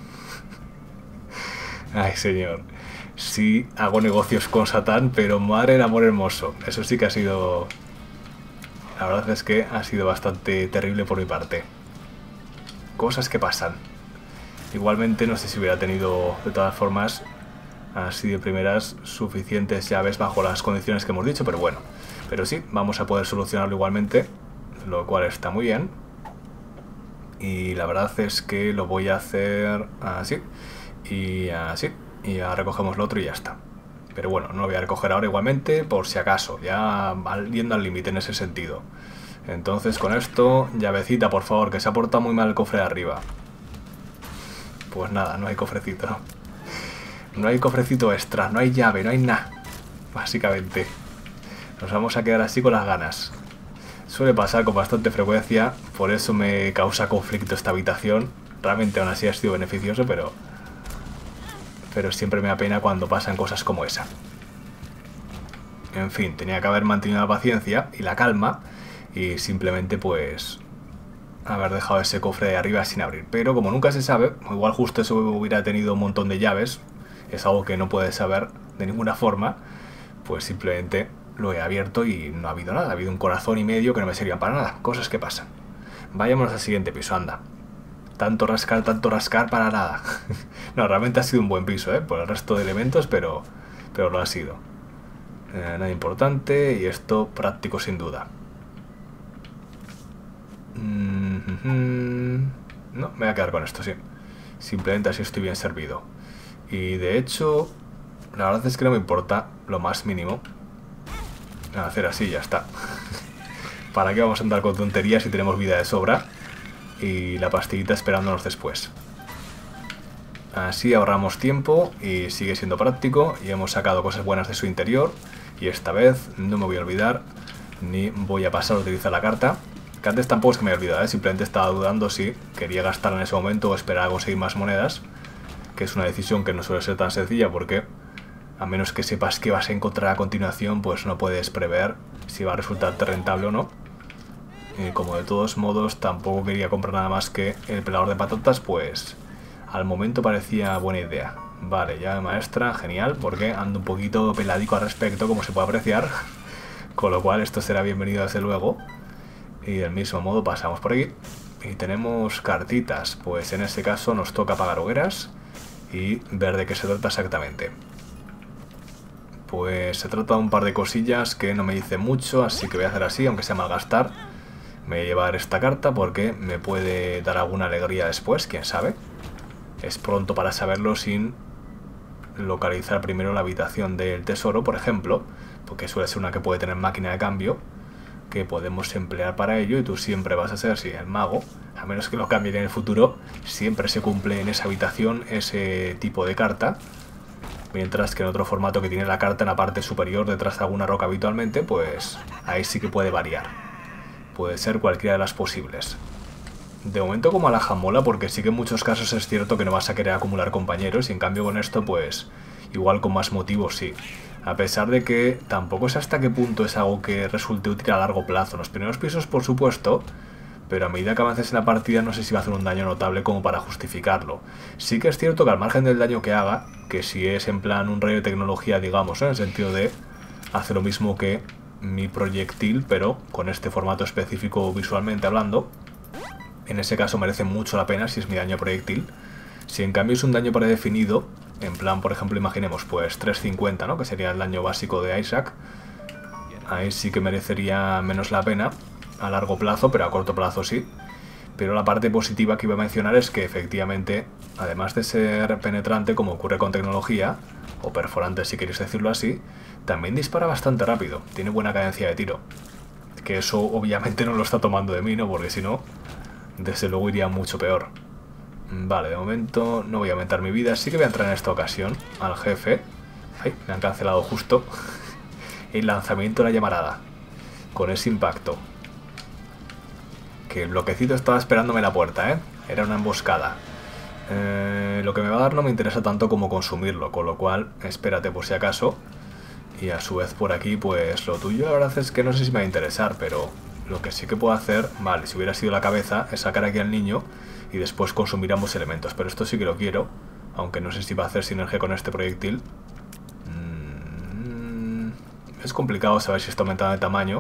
Ay, señor. Sí, hago negocios con Satán, pero madre del amor hermoso. Eso sí que ha sido... La verdad es que ha sido bastante terrible por mi parte. Cosas que pasan. Igualmente no sé si hubiera tenido, de todas formas, así de primeras, suficientes llaves bajo las condiciones que hemos dicho, pero bueno. Pero sí, vamos a poder solucionarlo igualmente, lo cual está muy bien. Y la verdad es que lo voy a hacer así, y así, y ya recogemos lo otro y ya está. Pero bueno, no lo voy a recoger ahora igualmente, por si acaso, ya yendo al límite en ese sentido. Entonces con esto, llavecita por favor, que se ha portado muy mal el cofre de arriba. Pues nada, no hay cofrecito. No hay cofrecito extra, no hay llave, no hay nada. Básicamente. Nos vamos a quedar así con las ganas. Suele pasar con bastante frecuencia, por eso me causa conflicto esta habitación. Realmente aún así ha sido beneficioso, pero... Pero siempre me da pena cuando pasan cosas como esa. En fin, tenía que haber mantenido la paciencia y la calma. Y simplemente pues... haber dejado ese cofre de arriba sin abrir. Pero como nunca se sabe, igual justo eso hubiera tenido un montón de llaves, es algo que no puedes saber de ninguna forma, pues simplemente lo he abierto y no ha habido nada. Ha habido un corazón y medio que no me servían para nada. Cosas que pasan. Vayámonos al siguiente piso, anda. Tanto rascar, tanto rascar para nada. No, realmente ha sido un buen piso, ¿eh? Por el resto de elementos, pero, pero lo ha sido. Eh, nada importante y esto práctico sin duda. Mm-hmm. No, me voy a quedar con esto, sí. Simplemente así estoy bien servido. Y de hecho, la verdad es que no me importa lo más mínimo hacer así, ya está. ¿Para qué vamos a andar con tonterías si tenemos vida de sobra? Y la pastillita esperándonos después. Así ahorramos tiempo y sigue siendo práctico. Y hemos sacado cosas buenas de su interior. Y esta vez no me voy a olvidar, ni voy a pasar a utilizar la carta. Que antes tampoco es que me haya olvidado, ¿eh? Simplemente estaba dudando si quería gastarla en ese momento o esperar a conseguir más monedas. Que es una decisión que no suele ser tan sencilla porque... a menos que sepas qué vas a encontrar a continuación, pues no puedes prever si va a resultarte rentable o no. Y como de todos modos tampoco quería comprar nada más que el pelador de patatas, pues al momento parecía buena idea. Vale, llave maestra, genial, porque ando un poquito peladico al respecto, como se puede apreciar. Con lo cual esto será bienvenido desde luego. Y del mismo modo pasamos por aquí. Y tenemos cartitas, pues en este caso nos toca apagar hogueras y ver de qué se trata exactamente. Pues se trata de un par de cosillas que no me dicen mucho, así que voy a hacer así, aunque sea malgastar. Me voy a llevar esta carta porque me puede dar alguna alegría después, quién sabe. Es pronto para saberlo sin localizar primero la habitación del tesoro, por ejemplo, porque suele ser una que puede tener máquina de cambio, que podemos emplear para ello, y tú siempre vas a ser, sí, el mago, a menos que lo cambien en el futuro, siempre se cumple en esa habitación ese tipo de carta. Mientras que en otro formato que tiene la carta en la parte superior detrás de alguna roca habitualmente, pues ahí sí que puede variar. Puede ser cualquiera de las posibles. De momento como alhaja mola porque sí que en muchos casos es cierto que no vas a querer acumular compañeros y en cambio con esto pues igual con más motivos sí. A pesar de que tampoco sé hasta qué punto es algo que resulte útil a largo plazo. En los primeros pisos por supuesto, pero a medida que avances en la partida no sé si va a hacer un daño notable como para justificarlo. Sí que es cierto que al margen del daño que haga, que si es en plan un rayo de tecnología, digamos, ¿eh? En el sentido de hacer lo mismo que mi proyectil, pero con este formato específico visualmente hablando, en ese caso merece mucho la pena si es mi daño proyectil. Si en cambio es un daño predefinido, en plan, por ejemplo, imaginemos pues trescientos cincuenta, ¿no? Que sería el daño básico de Isaac, ahí sí que merecería menos la pena a largo plazo, pero a corto plazo sí. Pero la parte positiva que iba a mencionar es que efectivamente, además de ser penetrante como ocurre con tecnología, o perforante si queréis decirlo así, también dispara bastante rápido, tiene buena cadencia de tiro. Que eso obviamente no lo está tomando de mí, ¿no? Porque si no, desde luego iría mucho peor. Vale, de momento no voy a aumentar mi vida, sí que voy a entrar en esta ocasión al jefe. Ay, me han cancelado justo el lanzamiento de la llamarada, con ese impacto. Que el bloquecito estaba esperándome en la puerta, ¿eh? Era una emboscada. Eh, lo que me va a dar no me interesa tanto como consumirlo, con lo cual, espérate por si acaso. Y a su vez por aquí, pues lo tuyo la verdad es que no sé si me va a interesar, pero lo que sí que puedo hacer, vale, si hubiera sido la cabeza, es sacar aquí al niño y después consumir ambos elementos. Pero esto sí que lo quiero, aunque no sé si va a hacer sinergia con este proyectil. Mm, es complicado saber si está aumentando de tamaño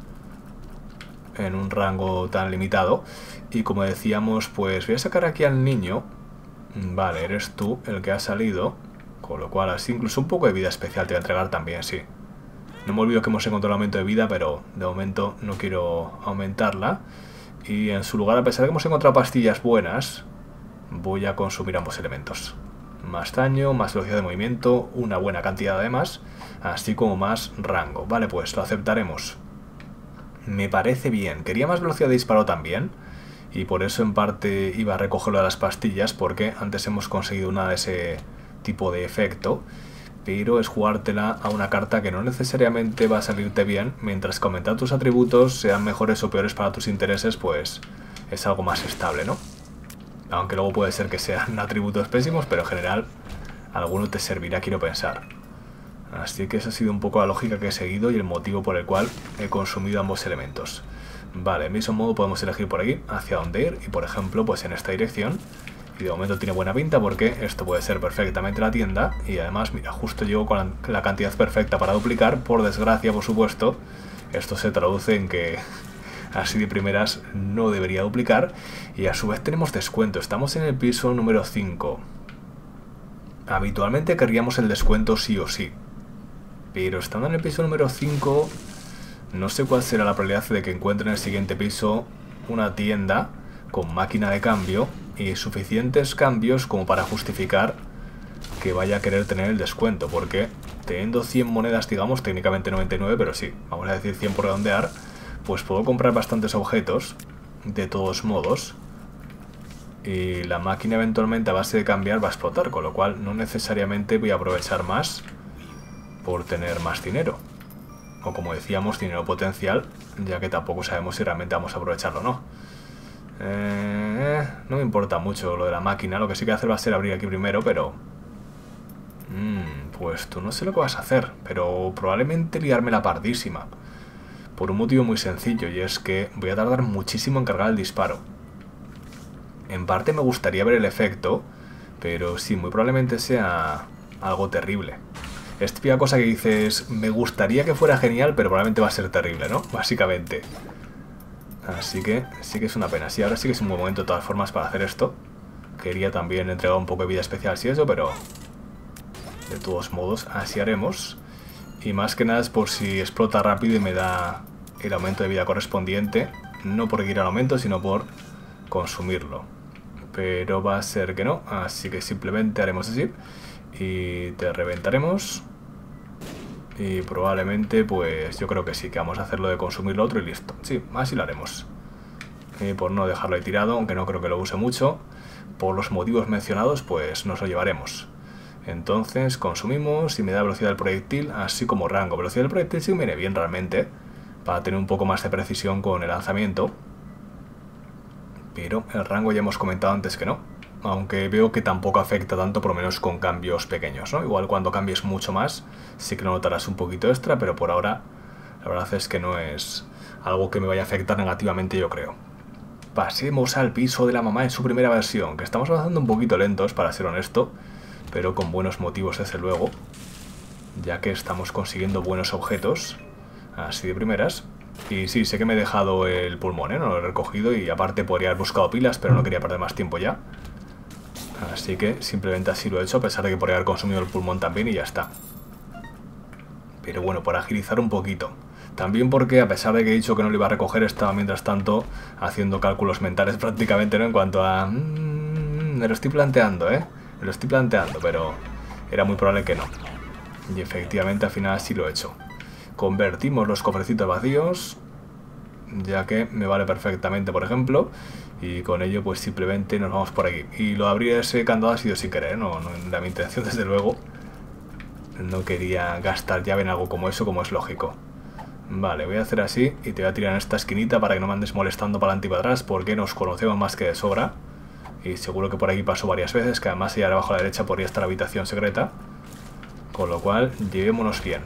en un rango tan limitado. Y como decíamos, pues voy a sacar aquí al niño. Vale, eres tú el que ha salido, con lo cual así incluso un poco de vida especial te voy a entregar también, sí. No me olvido que hemos encontrado el aumento de vida, pero de momento no quiero aumentarla. Y en su lugar, a pesar de que hemos encontrado pastillas buenas, voy a consumir ambos elementos. Más daño, más velocidad de movimiento, una buena cantidad además, así como más rango. Vale, pues lo aceptaremos. Me parece bien. Quería más velocidad de disparo también, y por eso en parte iba a recogerlo de las pastillas, porque antes hemos conseguido una de ese tipo de efecto, pero es jugártela a una carta que no necesariamente va a salirte bien, mientras que aumentar tus atributos, sean mejores o peores para tus intereses, pues es algo más estable, ¿no? Aunque luego puede ser que sean atributos pésimos, pero en general alguno te servirá, quiero pensar. Así que esa ha sido un poco la lógica que he seguido y el motivo por el cual he consumido ambos elementos. Vale, en mismo modo podemos elegir por aquí hacia dónde ir y por ejemplo pues en esta dirección. Y de momento tiene buena pinta porque esto puede ser perfectamente la tienda y además mira, justo llego con la, la cantidad perfecta para duplicar. Por desgracia, por supuesto, esto se traduce en que así de primeras no debería duplicar. Y a su vez tenemos descuento, estamos en el piso número cinco. Habitualmente querríamos el descuento sí o sí, pero estando en el piso número cinco, no sé cuál será la probabilidad de que encuentre en el siguiente piso una tienda con máquina de cambio y suficientes cambios como para justificar que vaya a querer tener el descuento, porque teniendo cien monedas, digamos, técnicamente noventa y nueve, pero sí, vamos a decir cien por redondear, pues puedo comprar bastantes objetos, de todos modos, y la máquina eventualmente a base de cambiar va a explotar, con lo cual no necesariamente voy a aprovechar más por tener más dinero, o como decíamos, dinero potencial, ya que tampoco sabemos si realmente vamos a aprovecharlo o no. Eh, no me importa mucho lo de la máquina, lo que sí que hacer va a ser abrir aquí primero, pero... Mm, pues tú no sé lo que vas a hacer, pero probablemente liarme la pardísima. Por un motivo muy sencillo, y es que voy a tardar muchísimo en cargar el disparo. En parte me gustaría ver el efecto, pero sí, muy probablemente sea algo terrible. Es típica cosa que dices, me gustaría que fuera genial, pero probablemente va a ser terrible, ¿no? Básicamente. Así que sí que es una pena. Sí, ahora sí que es un buen momento de todas formas para hacer esto. Quería también entregar un poco de vida especial si eso, pero de todos modos así haremos. Y más que nada es por si explota rápido y me da el aumento de vida correspondiente. No por ir al aumento, sino por consumirlo. Pero va a ser que no, así que simplemente haremos así. Y te reventaremos. Y probablemente, pues yo creo que sí, que vamos a hacerlo de consumir lo otro y listo. Sí, así lo haremos. Y por no dejarlo ahí tirado, aunque no creo que lo use mucho, por los motivos mencionados, pues nos lo llevaremos. Entonces consumimos y me da velocidad del proyectil, así como rango. Velocidad del proyectil sí me viene bien realmente, para tener un poco más de precisión con el lanzamiento. Pero el rango ya hemos comentado antes que no. Aunque veo que tampoco afecta tanto, por lo menos con cambios pequeños, ¿no? Igual cuando cambies mucho más, sí que lo notarás un poquito extra, pero por ahora la verdad es que no es algo que me vaya a afectar negativamente, yo creo. Pasemos al piso de la mamá en su primera versión, que estamos avanzando un poquito lentos, para ser honesto, pero con buenos motivos desde luego, ya que estamos consiguiendo buenos objetos, así de primeras. Y sí, sé que me he dejado el pulmón, ¿eh? No lo he recogido y aparte podría haber buscado pilas, pero no quería perder más tiempo ya. Así que simplemente así lo he hecho, a pesar de que podría haber consumido el pulmón también y ya está. Pero bueno, por agilizar un poquito. También porque, a pesar de que he dicho que no lo iba a recoger, estaba mientras tanto haciendo cálculos mentales prácticamente, ¿no? En cuanto a... Mmm, me lo estoy planteando, ¿eh? Me lo estoy planteando, pero era muy probable que no. Y efectivamente al final sí lo he hecho. Convertimos los cofrecitos vacíos, ya que me vale perfectamente, por ejemplo, y con ello pues simplemente nos vamos por aquí. Y lo de abrir ese candado ha sido sin querer, no, no era mi intención desde luego. No quería gastar llave en algo como eso, como es lógico. Vale, voy a hacer así y te voy a tirar en esta esquinita para que no me andes molestando para adelante y para atrás, porque nos conocemos más que de sobra. Y seguro que por aquí paso varias veces, que además allá abajo a la derecha podría estar la habitación secreta. Con lo cual, llevémonos bien.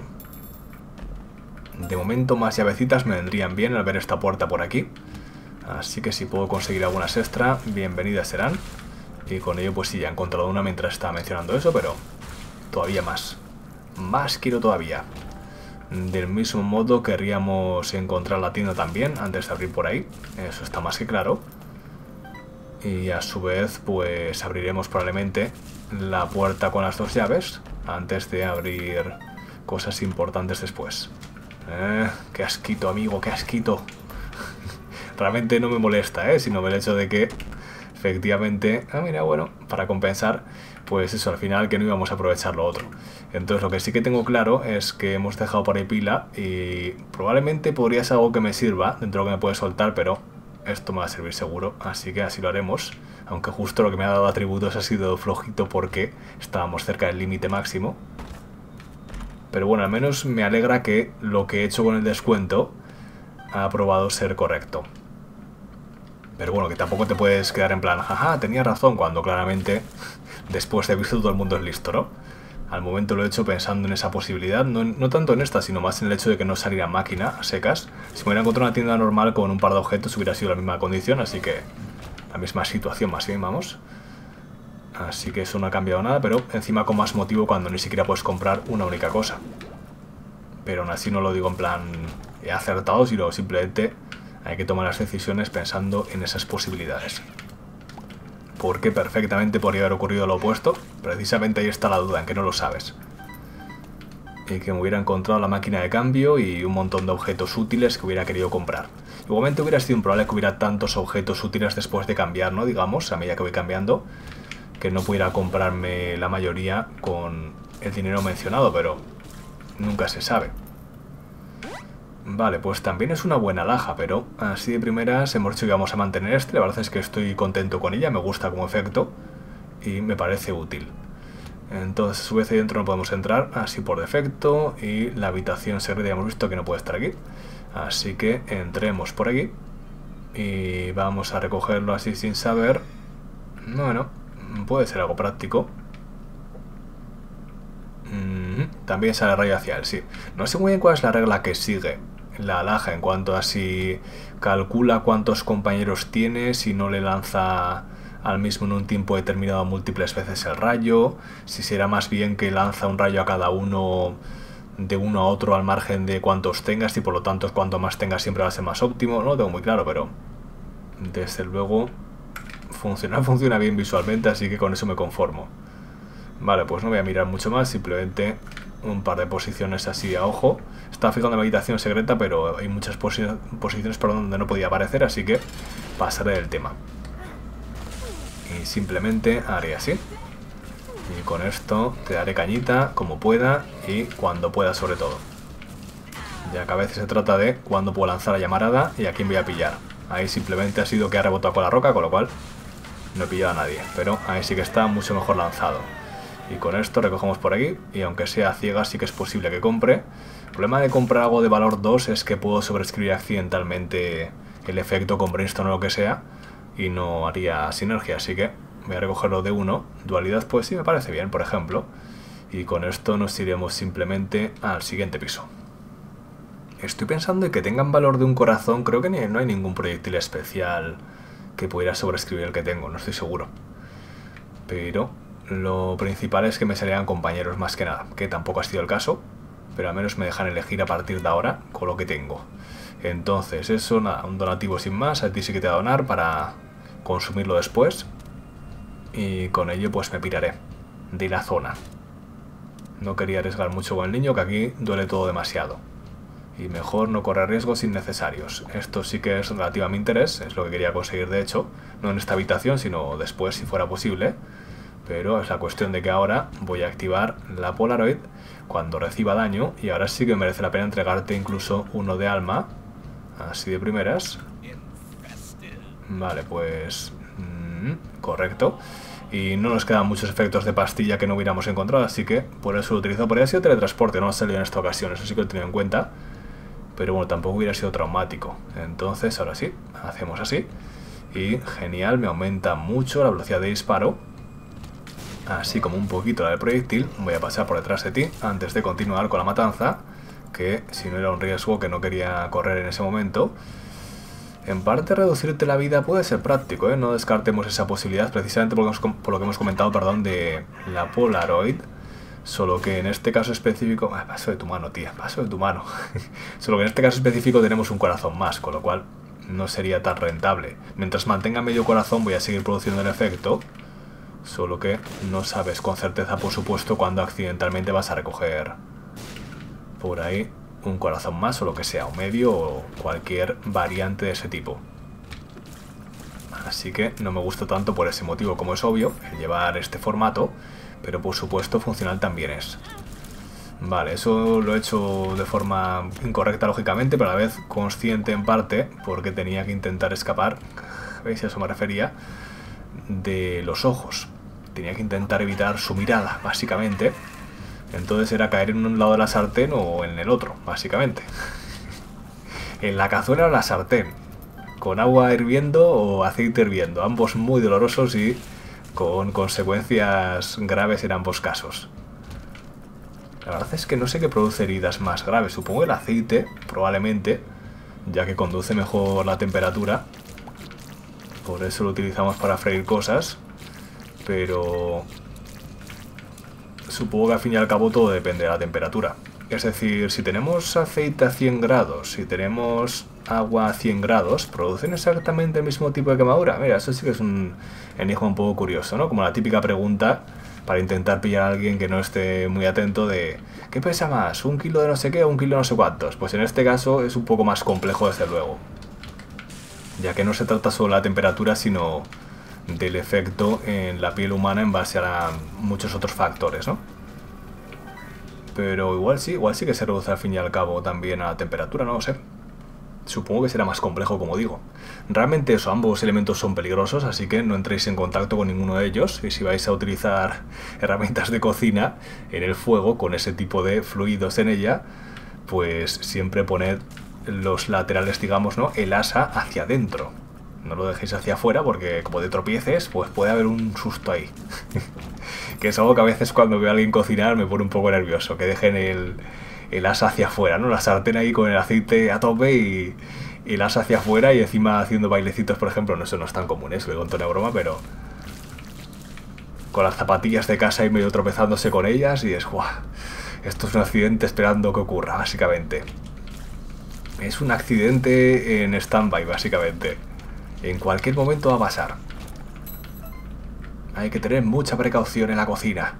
De momento más llavecitas me vendrían bien al ver esta puerta por aquí. Así que si puedo conseguir algunas extra, bienvenidas serán. Y con ello pues sí, ya he encontrado una mientras estaba mencionando eso, pero todavía más. Más quiero todavía. Del mismo modo querríamos encontrar la tienda también antes de abrir por ahí. Eso está más que claro. Y a su vez pues abriremos probablemente la puerta con las dos llaves antes de abrir cosas importantes después. Eh, qué asquito, amigo, qué asquito. Realmente no me molesta, ¿eh? Sino el hecho de que efectivamente, ah, mira, bueno, para compensar, pues eso, al final que no íbamos a aprovechar lo otro. Entonces lo que sí que tengo claro es que hemos dejado por ahí pila y probablemente podría ser algo que me sirva dentro de lo que me puede soltar, pero esto me va a servir seguro, así que así lo haremos. Aunque justo lo que me ha dado atributos ha sido flojito porque estábamos cerca del límite máximo. Pero bueno, al menos me alegra que lo que he hecho con el descuento ha probado ser correcto. Pero bueno, que tampoco te puedes quedar en plan, jaja, tenía razón, cuando claramente después de visto todo el mundo es listo, ¿no? Al momento lo he hecho pensando en esa posibilidad, no, no tanto en esta, sino más en el hecho de que no saliera máquina a secas. Si me hubiera encontrado una tienda normal con un par de objetos hubiera sido la misma condición, así que la misma situación más bien, vamos. Así que eso no ha cambiado nada, pero encima con más motivo cuando ni siquiera puedes comprar una única cosa. Pero aún así no lo digo en plan he acertado, sino simplemente hay que tomar las decisiones pensando en esas posibilidades. Porque perfectamente podría haber ocurrido lo opuesto. Precisamente ahí está la duda, en que no lo sabes. Y que me hubiera encontrado la máquina de cambio y un montón de objetos útiles que hubiera querido comprar. Igualmente hubiera sido improbable que hubiera tantos objetos útiles después de cambiar, ¿no? Digamos, a medida que voy cambiando, que no pudiera comprarme la mayoría con el dinero mencionado, pero nunca se sabe. Vale, pues también es una buena alhaja, pero así de primeras hemos dicho que vamos a mantener este. La verdad es que estoy contento con ella, me gusta como efecto y me parece útil. Entonces, a su vez ahí dentro no podemos entrar, así por defecto, y la habitación secreta ya hemos visto que no puede estar aquí. Así que entremos por aquí y vamos a recogerlo así sin saber. Bueno, puede ser algo práctico. Mm, también sale rayo hacia él, sí. No sé muy bien cuál es la regla que sigue la alhaja en cuanto a si calcula cuántos compañeros tiene, si no le lanza al mismo en un tiempo determinado múltiples veces el rayo, si será más bien que lanza un rayo a cada uno de uno a otro al margen de cuántos tengas y por lo tanto cuanto más tengas siempre va a ser más óptimo. No lo tengo muy claro, pero desde luego funciona, funciona bien visualmente, así que con eso me conformo. Vale, pues no voy a mirar mucho más, simplemente un par de posiciones así a ojo. Estaba fijando en la habitación secreta, pero hay muchas posi posiciones por donde no podía aparecer, así que pasaré del tema. Y simplemente haré así. Y con esto te daré cañita como pueda y cuando pueda sobre todo. Ya que a veces se trata de cuándo puedo lanzar la llamarada y a quién voy a pillar. Ahí simplemente ha sido que ha rebotado con la roca, con lo cual no he pillado a nadie. Pero ahí sí que está mucho mejor lanzado. Y con esto recogemos por aquí, y aunque sea ciega sí que es posible que compre. El problema de comprar algo de valor dos es que puedo sobreescribir accidentalmente el efecto con Brimstone o lo que sea, y no haría sinergia, así que voy a recogerlo de uno. Dualidad pues sí me parece bien, por ejemplo. Y con esto nos iremos simplemente al siguiente piso. Estoy pensando en que tengan valor de un corazón, creo que no hay ningún proyectil especial que pudiera sobreescribir el que tengo, no estoy seguro. Pero lo principal es que me salieran compañeros más que nada, que tampoco ha sido el caso, pero al menos me dejan elegir a partir de ahora con lo que tengo. Entonces eso, nada, un donativo sin más, a ti sí que te va a donar para consumirlo después. Y con ello pues me piraré de la zona. No quería arriesgar mucho con el niño, que aquí duele todo demasiado. Y mejor no correr riesgos innecesarios. Esto sí que es relativo a mi interés, es lo que quería conseguir de hecho, no en esta habitación, sino después si fuera posible. Pero es la cuestión de que ahora voy a activar la Polaroid cuando reciba daño, y ahora sí que merece la pena entregarte incluso uno de alma, así de primeras. Vale, pues... Mmm, correcto. Y no nos quedan muchos efectos de pastilla que no hubiéramos encontrado, así que por eso lo utilizo. Podría haber sido teletransporte, no ha salido en esta ocasión, eso sí que lo he tenido en cuenta. Pero bueno, tampoco hubiera sido traumático. Entonces, ahora sí, hacemos así. Y genial, me aumenta mucho la velocidad de disparo. Así como un poquito la del proyectil. Voy a pasar por detrás de ti antes de continuar con la matanza, que si no era un riesgo que no quería correr en ese momento. En parte reducirte la vida puede ser práctico, ¿eh? No descartemos esa posibilidad, precisamente por lo, que hemos, por lo que hemos comentado, perdón, de la Polaroid. Solo que en este caso específico... Ah, paso de tu mano, tía, paso de tu mano. Solo que en este caso específico tenemos un corazón más, con lo cual no sería tan rentable. Mientras mantenga medio corazón voy a seguir produciendo el efecto. Solo que no sabes con certeza, por supuesto, cuando accidentalmente vas a recoger por ahí un corazón más o lo que sea, un medio o cualquier variante de ese tipo. Así que no me gusta tanto por ese motivo, como es obvio, el llevar este formato, pero por supuesto funcional también es. Vale, eso lo he hecho de forma incorrecta lógicamente, pero a la vez consciente en parte, porque tenía que intentar escapar, ¿veis? A eso me refería, de los ojos. Tenía que intentar evitar su mirada, básicamente. Entonces era caer en un lado de la sartén o en el otro, básicamente. En la cazuela o la sartén, con agua hirviendo o aceite hirviendo, ambos muy dolorosos y con consecuencias graves en ambos casos. La verdad es que no sé qué produce heridas más graves, supongo el aceite, probablemente, ya que conduce mejor la temperatura. Por eso lo utilizamos para freír cosas, pero supongo que al fin y al cabo todo depende de la temperatura. Es decir, si tenemos aceite a cien grados, si tenemos agua a cien grados, ¿producen exactamente el mismo tipo de quemadura? Mira, eso sí que es un enigma un poco curioso, ¿no? Como la típica pregunta para intentar pillar a alguien que no esté muy atento de ¿qué pesa más? ¿Un kilo de no sé qué o un kilo de no sé cuántos? Pues en este caso es un poco más complejo desde luego, ya que no se trata solo de la temperatura, sino del efecto en la piel humana en base a muchos otros factores, ¿no? Pero igual sí, igual sí que se reduce al fin y al cabo también a la temperatura, no lo sé. Supongo que será más complejo, como digo. Realmente eso, ambos elementos son peligrosos, así que no entréis en contacto con ninguno de ellos. Y si vais a utilizar herramientas de cocina en el fuego con ese tipo de fluidos en ella, pues siempre poned los laterales, digamos, ¿no? El asa hacia adentro. No lo dejéis hacia afuera porque como te tropieces, pues puede haber un susto ahí. Que es algo que a veces cuando veo a alguien cocinar me pone un poco nervioso, que dejen el, el asa hacia afuera, ¿no? La sartén ahí con el aceite a tope y, y el asa hacia afuera y encima haciendo bailecitos, por ejemplo. No, eso no es tan común, ¿eh? Lo digo en tono de broma, pero con las zapatillas de casa y medio tropezándose con ellas y es, ¡guau! Esto es un accidente esperando que ocurra, básicamente. Es un accidente en stand-by, básicamente. En cualquier momento va a pasar. Hay que tener mucha precaución en la cocina.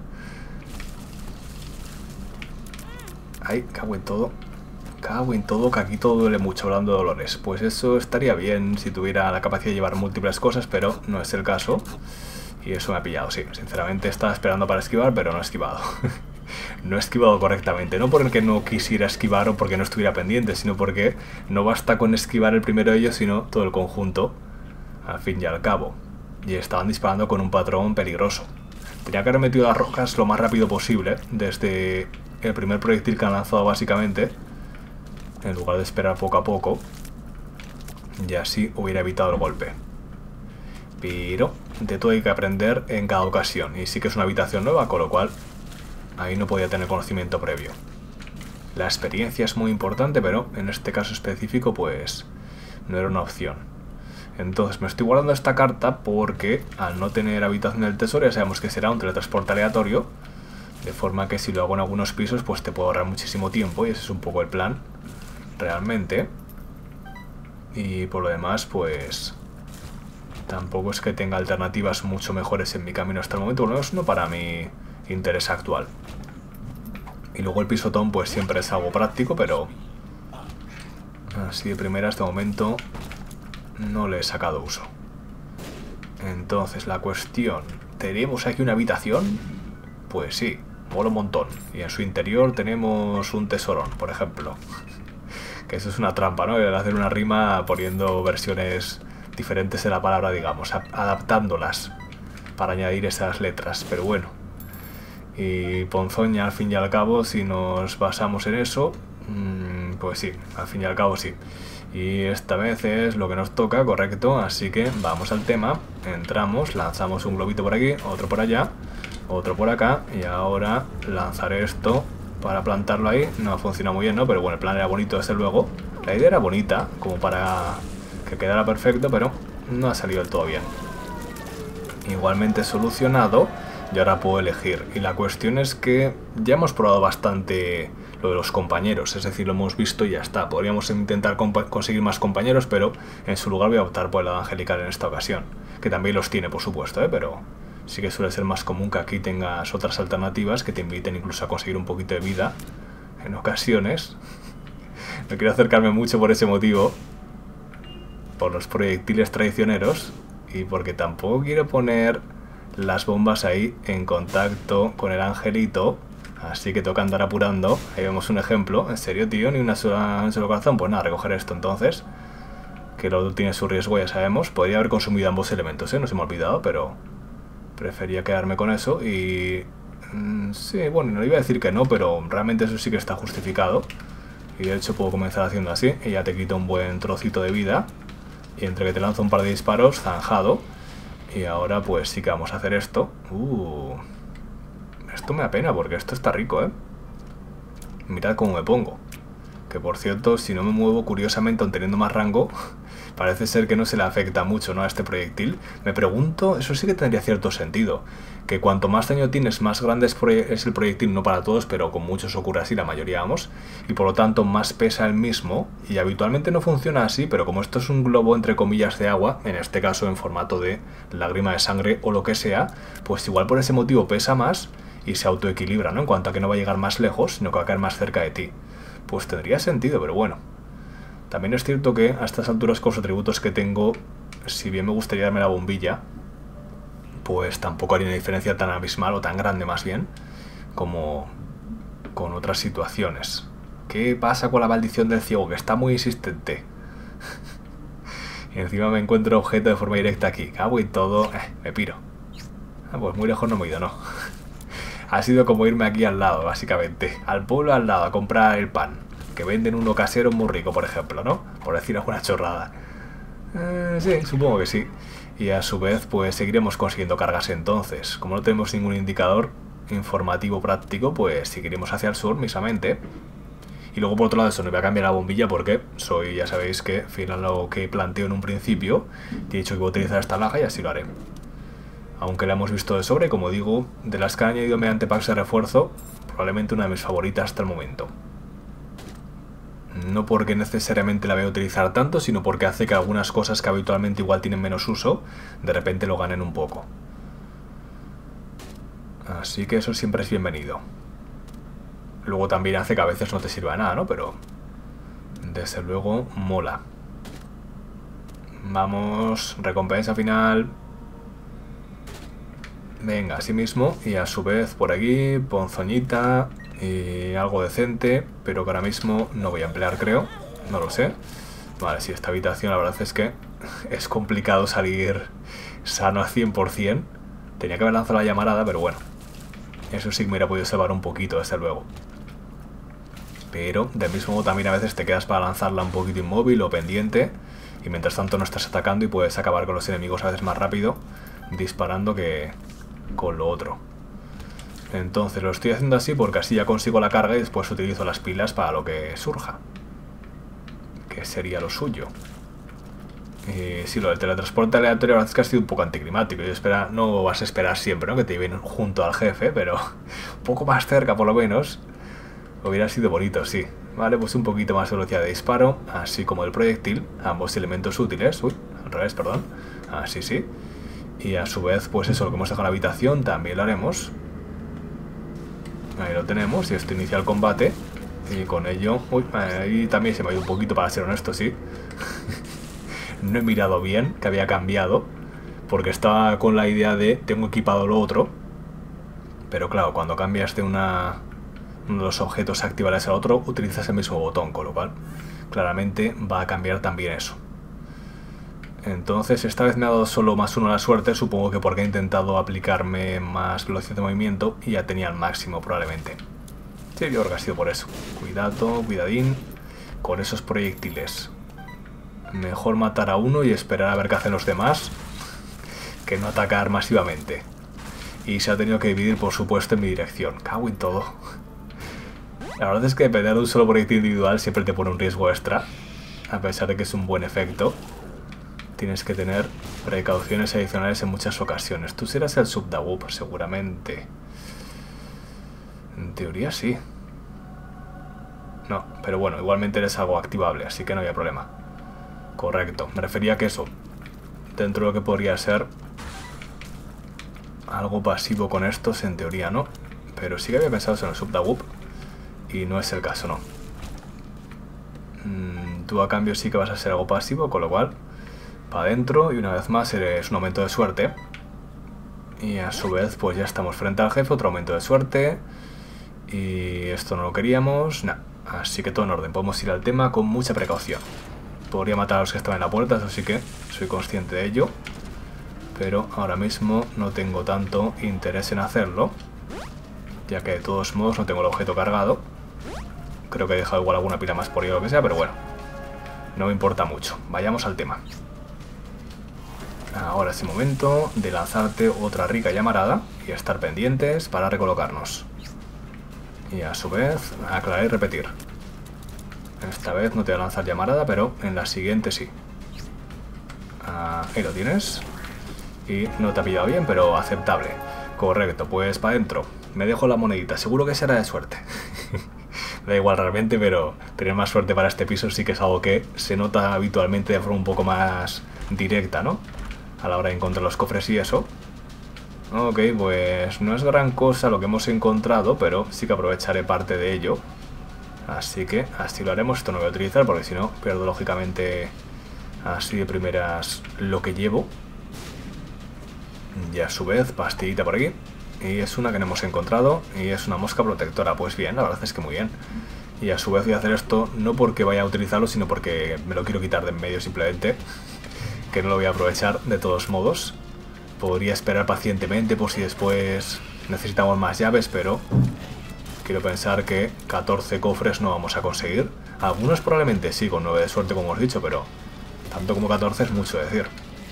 Ay, cago en todo. Cago en todo, que aquí todo duele mucho hablando de dolores. Pues eso estaría bien si tuviera la capacidad de llevar múltiples cosas, pero no es el caso. Y eso me ha pillado, sí. Sinceramente estaba esperando para esquivar, pero no he esquivado. No he esquivado correctamente. No porque no quisiera esquivar o porque no estuviera pendiente, sino porque no basta con esquivar el primero de ellos, sino todo el conjunto, al fin y al cabo. Y estaban disparando con un patrón peligroso. Tenía que haber metido las rocas lo más rápido posible, desde el primer proyectil que han lanzado básicamente, en lugar de esperar poco a poco, y así hubiera evitado el golpe. Pero de todo hay que aprender en cada ocasión, y sí que es una habitación nueva, con lo cual ahí no podía tener conocimiento previo. La experiencia es muy importante, pero en este caso específico pues no era una opción. Entonces me estoy guardando esta carta porque al no tener habitación del tesoro ya sabemos que será un teletransporte aleatorio, de forma que si lo hago en algunos pisos pues te puedo ahorrar muchísimo tiempo, y ese es un poco el plan realmente. Y por lo demás pues tampoco es que tenga alternativas mucho mejores en mi camino hasta el momento, por lo menos no para mi interés actual. Y luego el pisotón pues siempre es algo práctico, pero así de primeras de momento no le he sacado uso. Entonces la cuestión, ¿tenemos aquí una habitación? Pues sí, mola un montón. Y en su interior tenemos un tesorón, por ejemplo. Que eso es una trampa, ¿no? El hacer una rima poniendo versiones diferentes de la palabra, digamos, adaptándolas para añadir esas letras, pero bueno. Y ponzoña, al fin y al cabo, si nos basamos en eso, mmm, pues sí, al fin y al cabo sí. Y esta vez es lo que nos toca, correcto, así que vamos al tema, entramos, lanzamos un globito por aquí, otro por allá, otro por acá, y ahora lanzaré esto para plantarlo ahí. No ha funcionado muy bien, ¿no? Pero bueno, el plan era bonito desde luego, la idea era bonita, como para que quedara perfecto, pero no ha salido del todo bien. Igualmente solucionado. Y ahora puedo elegir. Y la cuestión es que ya hemos probado bastante lo de los compañeros. Es decir, lo hemos visto y ya está. Podríamos intentar conseguir más compañeros, pero en su lugar voy a optar por el hada angelical en esta ocasión. Que también los tiene, por supuesto, ¿eh? Pero sí que suele ser más común que aquí tengas otras alternativas que te inviten incluso a conseguir un poquito de vida en ocasiones. No quiero acercarme mucho por ese motivo. Por los proyectiles traicioneros. Y porque tampoco quiero poner las bombas ahí en contacto con el angelito, así que toca andar apurando. Ahí vemos un ejemplo. ¿En serio, tío? ¿Ni una sola, un solo corazón? Pues nada, recoger esto entonces, que lo tiene su riesgo, ya sabemos. Podría haber consumido ambos elementos, ¿eh? No se me ha olvidado, pero prefería quedarme con eso. Y mmm, sí, bueno, no iba a decir que no, pero realmente eso sí que está justificado. Y de hecho puedo comenzar haciendo así, y ya te quito un buen trocito de vida, y entre que te lanzo un par de disparos, zanjado. Y ahora pues sí que vamos a hacer esto. Uh, esto me da pena porque esto está rico, ¿eh? Mirad cómo me pongo. Que por cierto, si no me muevo curiosamente aun teniendo más rango, parece ser que no se le afecta mucho, ¿no?, a este proyectil. Me pregunto, eso sí que tendría cierto sentido, que cuanto más daño tienes, más grande es el proyectil, no para todos, pero con muchos ocurre así, la mayoría vamos, y por lo tanto más pesa el mismo, y habitualmente no funciona así, pero como esto es un globo entre comillas de agua, en este caso en formato de lágrima de sangre o lo que sea, pues igual por ese motivo pesa más y se autoequilibra, ¿no?, en cuanto a que no va a llegar más lejos, sino que va a caer más cerca de ti. Pues tendría sentido, pero bueno. También es cierto que a estas alturas con los atributos que tengo, si bien me gustaría darme la bombilla, pues tampoco haría una diferencia tan abismal o tan grande más bien como con otras situaciones. ¿Qué pasa con la maldición del ciego? Que está muy insistente. Y encima me encuentro objeto de forma directa aquí. Cago y todo. Eh, me piro. Ah, pues muy lejos no me he ido, ¿no? Ha sido como irme aquí al lado, básicamente. Al pueblo al lado, a comprar el pan. Que venden uno casero muy rico, por ejemplo, ¿no? Por decir alguna chorrada. Eh, sí, supongo que sí. Y a su vez, pues seguiremos consiguiendo cargas entonces. Como no tenemos ningún indicador informativo práctico, pues seguiremos hacia el sur, misamente. Y luego, por otro lado, eso no voy a cambiar la bombilla porque soy, ya sabéis que, fiel a lo que planteo en un principio, he dicho que voy a utilizar esta laja y así lo haré. Aunque la hemos visto de sobre, como digo, de las que han añadido mediante packs de refuerzo, probablemente una de mis favoritas hasta el momento. No porque necesariamente la voy a utilizar tanto, sino porque hace que algunas cosas que habitualmente igual tienen menos uso, de repente lo ganen un poco. Así que eso siempre es bienvenido. Luego también hace que a veces no te sirva de nada, ¿no? Pero desde luego mola. Vamos, recompensa final. Venga, así mismo, y a su vez por aquí, ponzoñita y algo decente, pero que ahora mismo no voy a emplear, creo, no lo sé. Vale, sí, esta habitación la verdad es que es complicado salir sano a cien por cien, Tenía que haber lanzado la llamarada, pero bueno. Eso sí que me hubiera podido salvar un poquito, desde luego. Pero, del mismo modo, también a veces te quedas para lanzarla un poquito inmóvil o pendiente. Y mientras tanto no estás atacando y puedes acabar con los enemigos a veces más rápido, disparando que con lo otro. Entonces lo estoy haciendo así porque así ya consigo la carga y después utilizo las pilas para lo que surja. Que sería lo suyo. Y sí, lo del teletransporte aleatorio la verdad es que ha sido un poco anticlimático. Y espera, no vas a esperar siempre, ¿no? Que te lleven junto al jefe, pero un poco más cerca por lo menos. Hubiera sido bonito, sí. Vale, pues un poquito más de velocidad de disparo, así como el proyectil, ambos elementos útiles. Uy, al revés, perdón. Así sí. Y a su vez, pues eso, lo que hemos dejado en la habitación también lo haremos. Ahí lo tenemos, y esto inicia el combate. Y con ello... Uy, ahí también se me ha ido un poquito, para ser honesto, sí. No he mirado bien, que había cambiado. Porque estaba con la idea de, tengo equipado lo otro. Pero claro, cuando cambias de una... uno de los objetos a activar al otro, utilizas el mismo botón, con lo cual claramente va a cambiar también eso. Entonces esta vez me ha dado solo más uno a la suerte, supongo que porque he intentado aplicarme más velocidad de movimiento y ya tenía el máximo probablemente. Sí, yo creo que ha sido por eso. Cuidado, cuidadín con esos proyectiles. Mejor matar a uno y esperar a ver qué hacen los demás que no atacar masivamente. Y se ha tenido que dividir, por supuesto, en mi dirección. Cago en todo. La verdad es que depender de un solo proyectil individual siempre te pone un riesgo extra. A pesar de que es un buen efecto, tienes que tener precauciones adicionales en muchas ocasiones. Tú serás el Subdawub, seguramente. En teoría sí. No, pero bueno, igualmente eres algo activable, así que no había problema. Correcto, me refería a que eso, dentro de lo que podría ser algo pasivo con estos, en teoría no. Pero sí que había pensado en el Subdawub. Y no es el caso, no. Mm, tú a cambio sí que vas a ser algo pasivo, con lo cual para adentro y una vez más eres un aumento de suerte. Y a su vez pues ya estamos frente al jefe, otro aumento de suerte. Y esto no lo queríamos, nada. Así que todo en orden, podemos ir al tema con mucha precaución. Podría matar a los que estaban en la puerta, eso sí que soy consciente de ello. Pero ahora mismo no tengo tanto interés en hacerlo, ya que de todos modos no tengo el objeto cargado. Creo que he dejado igual alguna pila más por ahí o lo que sea, pero bueno, no me importa mucho. Vayamos al tema. Ahora es el momento de lanzarte otra rica llamarada y estar pendientes para recolocarnos. Y a su vez, aclarar y repetir. Esta vez no te voy a lanzar llamarada, pero en la siguiente sí. Ah, ahí lo tienes. Y no te ha pillado bien, pero aceptable. Correcto, pues para adentro. Me dejo la monedita, seguro que será de suerte. Da igual realmente, pero tener más suerte para este piso sí que es algo que se nota habitualmente de forma un poco más directa, ¿no? A la hora de encontrar los cofres y eso. Ok, pues no es gran cosa lo que hemos encontrado, pero sí que aprovecharé parte de ello. Así que así lo haremos. Esto no voy a utilizar porque si no pierdo lógicamente así de primeras lo que llevo. Y a su vez, pastillita por aquí. Y es una que no hemos encontrado. Y es una mosca protectora. Pues bien, la verdad es que muy bien. Y a su vez voy a hacer esto no porque vaya a utilizarlo, sino porque me lo quiero quitar de en medio simplemente. Que no lo voy a aprovechar de todos modos. Podría esperar pacientemente por si después necesitamos más llaves, pero quiero pensar que catorce cofres no vamos a conseguir. Algunos probablemente sí, con nueve de suerte como hemos dicho, pero tanto como catorce es mucho decir.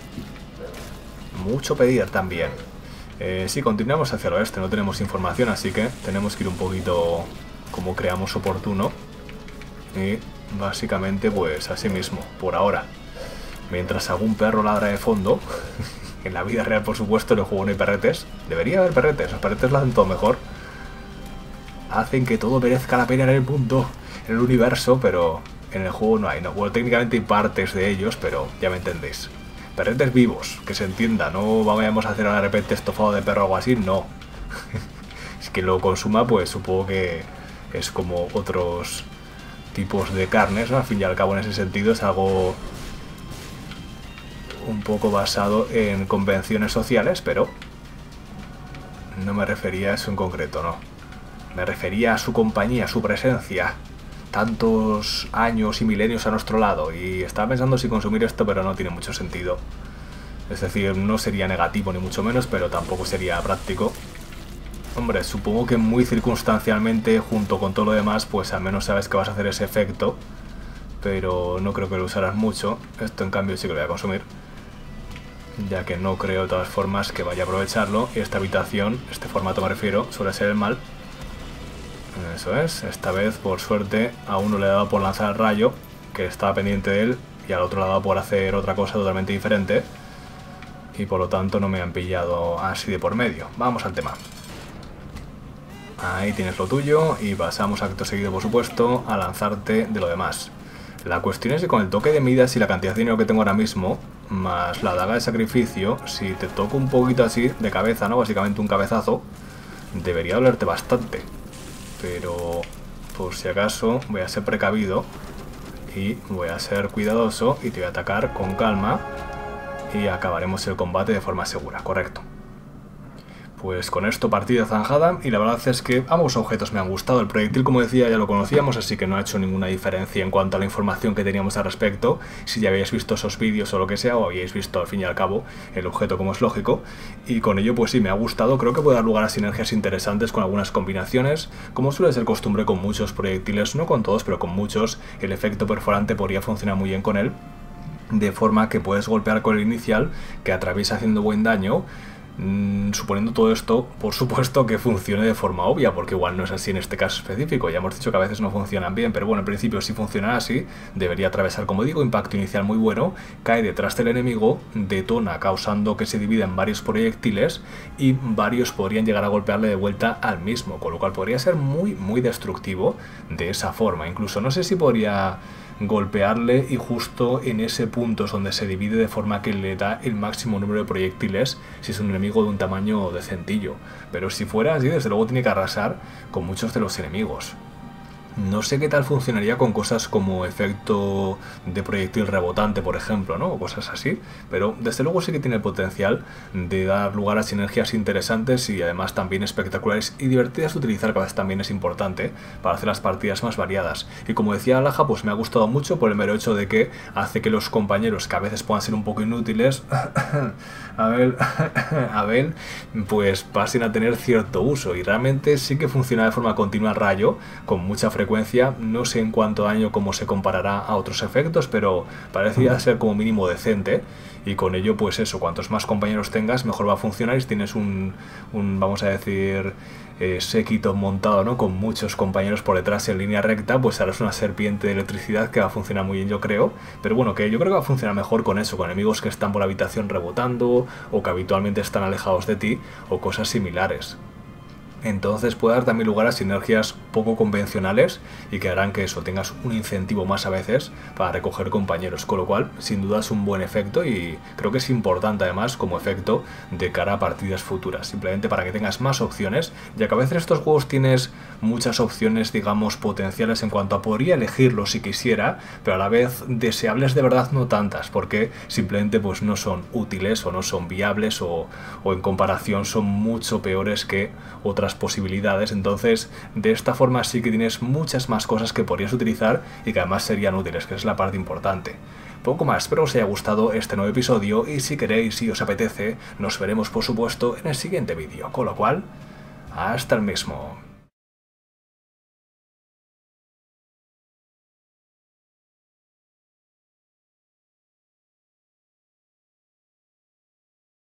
Mucho pedir también. Eh, sí, continuamos hacia el oeste, no tenemos información, así que tenemos que ir un poquito como creamos oportuno. Y básicamente pues así mismo, por ahora. Mientras algún perro ladra de fondo. En la vida real, por supuesto, en el juego no hay perretes. Debería haber perretes, los perretes lo hacen todo mejor. Hacen que todo merezca la pena en el mundo, en el universo, pero en el juego no hay. No, bueno, técnicamente hay partes de ellos, pero ya me entendéis. Perretes vivos, que se entienda, no vayamos a hacer de repente estofado de perro o algo así, no. Es que lo consuma, pues supongo que es como otros tipos de carnes, ¿no? Al fin y al cabo, en ese sentido, es algo un poco basado en convenciones sociales, pero no me refería a eso en concreto, no. Me refería a su compañía, a su presencia. Tantos años y milenios a nuestro lado. Y estaba pensando si consumir esto, pero no tiene mucho sentido. Es decir, no sería negativo ni mucho menos, pero tampoco sería práctico. Hombre, supongo que muy circunstancialmente, junto con todo lo demás, pues al menos sabes que vas a hacer ese efecto. Pero no creo que lo usarás mucho. Esto en cambio sí que lo voy a consumir, ya que no creo de todas formas que vaya a aprovecharlo. Y esta habitación, este formato me refiero, suele ser el mal. Eso es, esta vez por suerte a uno le he dado por lanzar el rayo, que estaba pendiente de él, y al otro le he dado por hacer otra cosa totalmente diferente. Y por lo tanto no me han pillado así de por medio. Vamos al tema. Ahí tienes lo tuyo y pasamos acto seguido, por supuesto, a lanzarte de lo demás. La cuestión es que con el toque de Midas y la cantidad de dinero que tengo ahora mismo, más la daga de sacrificio, si te toco un poquito así de cabeza, ¿no? Básicamente un cabezazo, debería dolerte bastante. Pero por si acaso voy a ser precavido y voy a ser cuidadoso y te voy a atacar con calma y acabaremos el combate de forma segura, correcto. Pues con esto partida zanjada, y la verdad es que ambos objetos me han gustado. El proyectil, como decía, ya lo conocíamos, así que no ha hecho ninguna diferencia en cuanto a la información que teníamos al respecto. Si ya habéis visto esos vídeos o lo que sea, o habéis visto al fin y al cabo el objeto como es lógico, y con ello pues sí, me ha gustado. Creo que puede dar lugar a sinergias interesantes con algunas combinaciones, como suele ser costumbre con muchos proyectiles, no con todos, pero con muchos. El efecto perforante podría funcionar muy bien con él, de forma que puedes golpear con el inicial, que atraviesa haciendo buen daño. Mm, suponiendo todo esto, por supuesto que funcione de forma obvia, porque igual no es así en este caso específico. Ya hemos dicho que a veces no funcionan bien, pero bueno, en principio si funciona así, debería atravesar, como digo, impacto inicial muy bueno, cae detrás del enemigo, detona causando que se divida en varios proyectiles y varios podrían llegar a golpearle de vuelta al mismo, con lo cual podría ser muy, muy destructivo de esa forma. Incluso no sé si podría golpearle y justo en ese punto es donde se divide, de forma que le da el máximo número de proyectiles si es un enemigo de un tamaño decentillo. Pero si fuera así, desde luego tiene que arrasar con muchos de los enemigos. No sé qué tal funcionaría con cosas como efecto de proyectil rebotante, por ejemplo, ¿no? O cosas así, pero desde luego sí que tiene el potencial de dar lugar a sinergias interesantes y además también espectaculares y divertidas de utilizar, que a veces también es importante para hacer las partidas más variadas. Y como decía Laja, pues me ha gustado mucho por el mero hecho de que hace que los compañeros, que a veces puedan ser un poco inútiles, a ver, a ver, pues pasen a tener cierto uso. Y realmente sí que funciona de forma continua el rayo, con mucha frecuencia. No sé en cuánto daño cómo se comparará a otros efectos, pero parecía ser como mínimo decente. Y con ello, pues eso, cuantos más compañeros tengas, mejor va a funcionar. Y si tienes un, un vamos a decir, eh, séquito montado, ¿no?, con muchos compañeros por detrás en línea recta, pues harás una serpiente de electricidad que va a funcionar muy bien, yo creo. Pero bueno, que yo creo que va a funcionar mejor con eso, con enemigos que están por la habitación rebotando, o que habitualmente están alejados de ti, o cosas similares. Entonces puede dar también lugar a sinergias poco convencionales y que harán que eso, tengas un incentivo más a veces para recoger compañeros, con lo cual sin duda es un buen efecto y creo que es importante además como efecto de cara a partidas futuras, simplemente para que tengas más opciones, ya que a veces estos juegos tienes muchas opciones, digamos, potenciales en cuanto a podría elegirlo si quisiera, pero a la vez deseables de verdad no tantas, porque simplemente pues no son útiles o no son viables o, o en comparación son mucho peores que otras posibilidades. Entonces de esta forma sí que tienes muchas más cosas que podrías utilizar y que además serían útiles, que es la parte importante. Poco más, espero os haya gustado este nuevo episodio y si queréis, si os apetece, nos veremos por supuesto en el siguiente vídeo, con lo cual, hasta el mismo.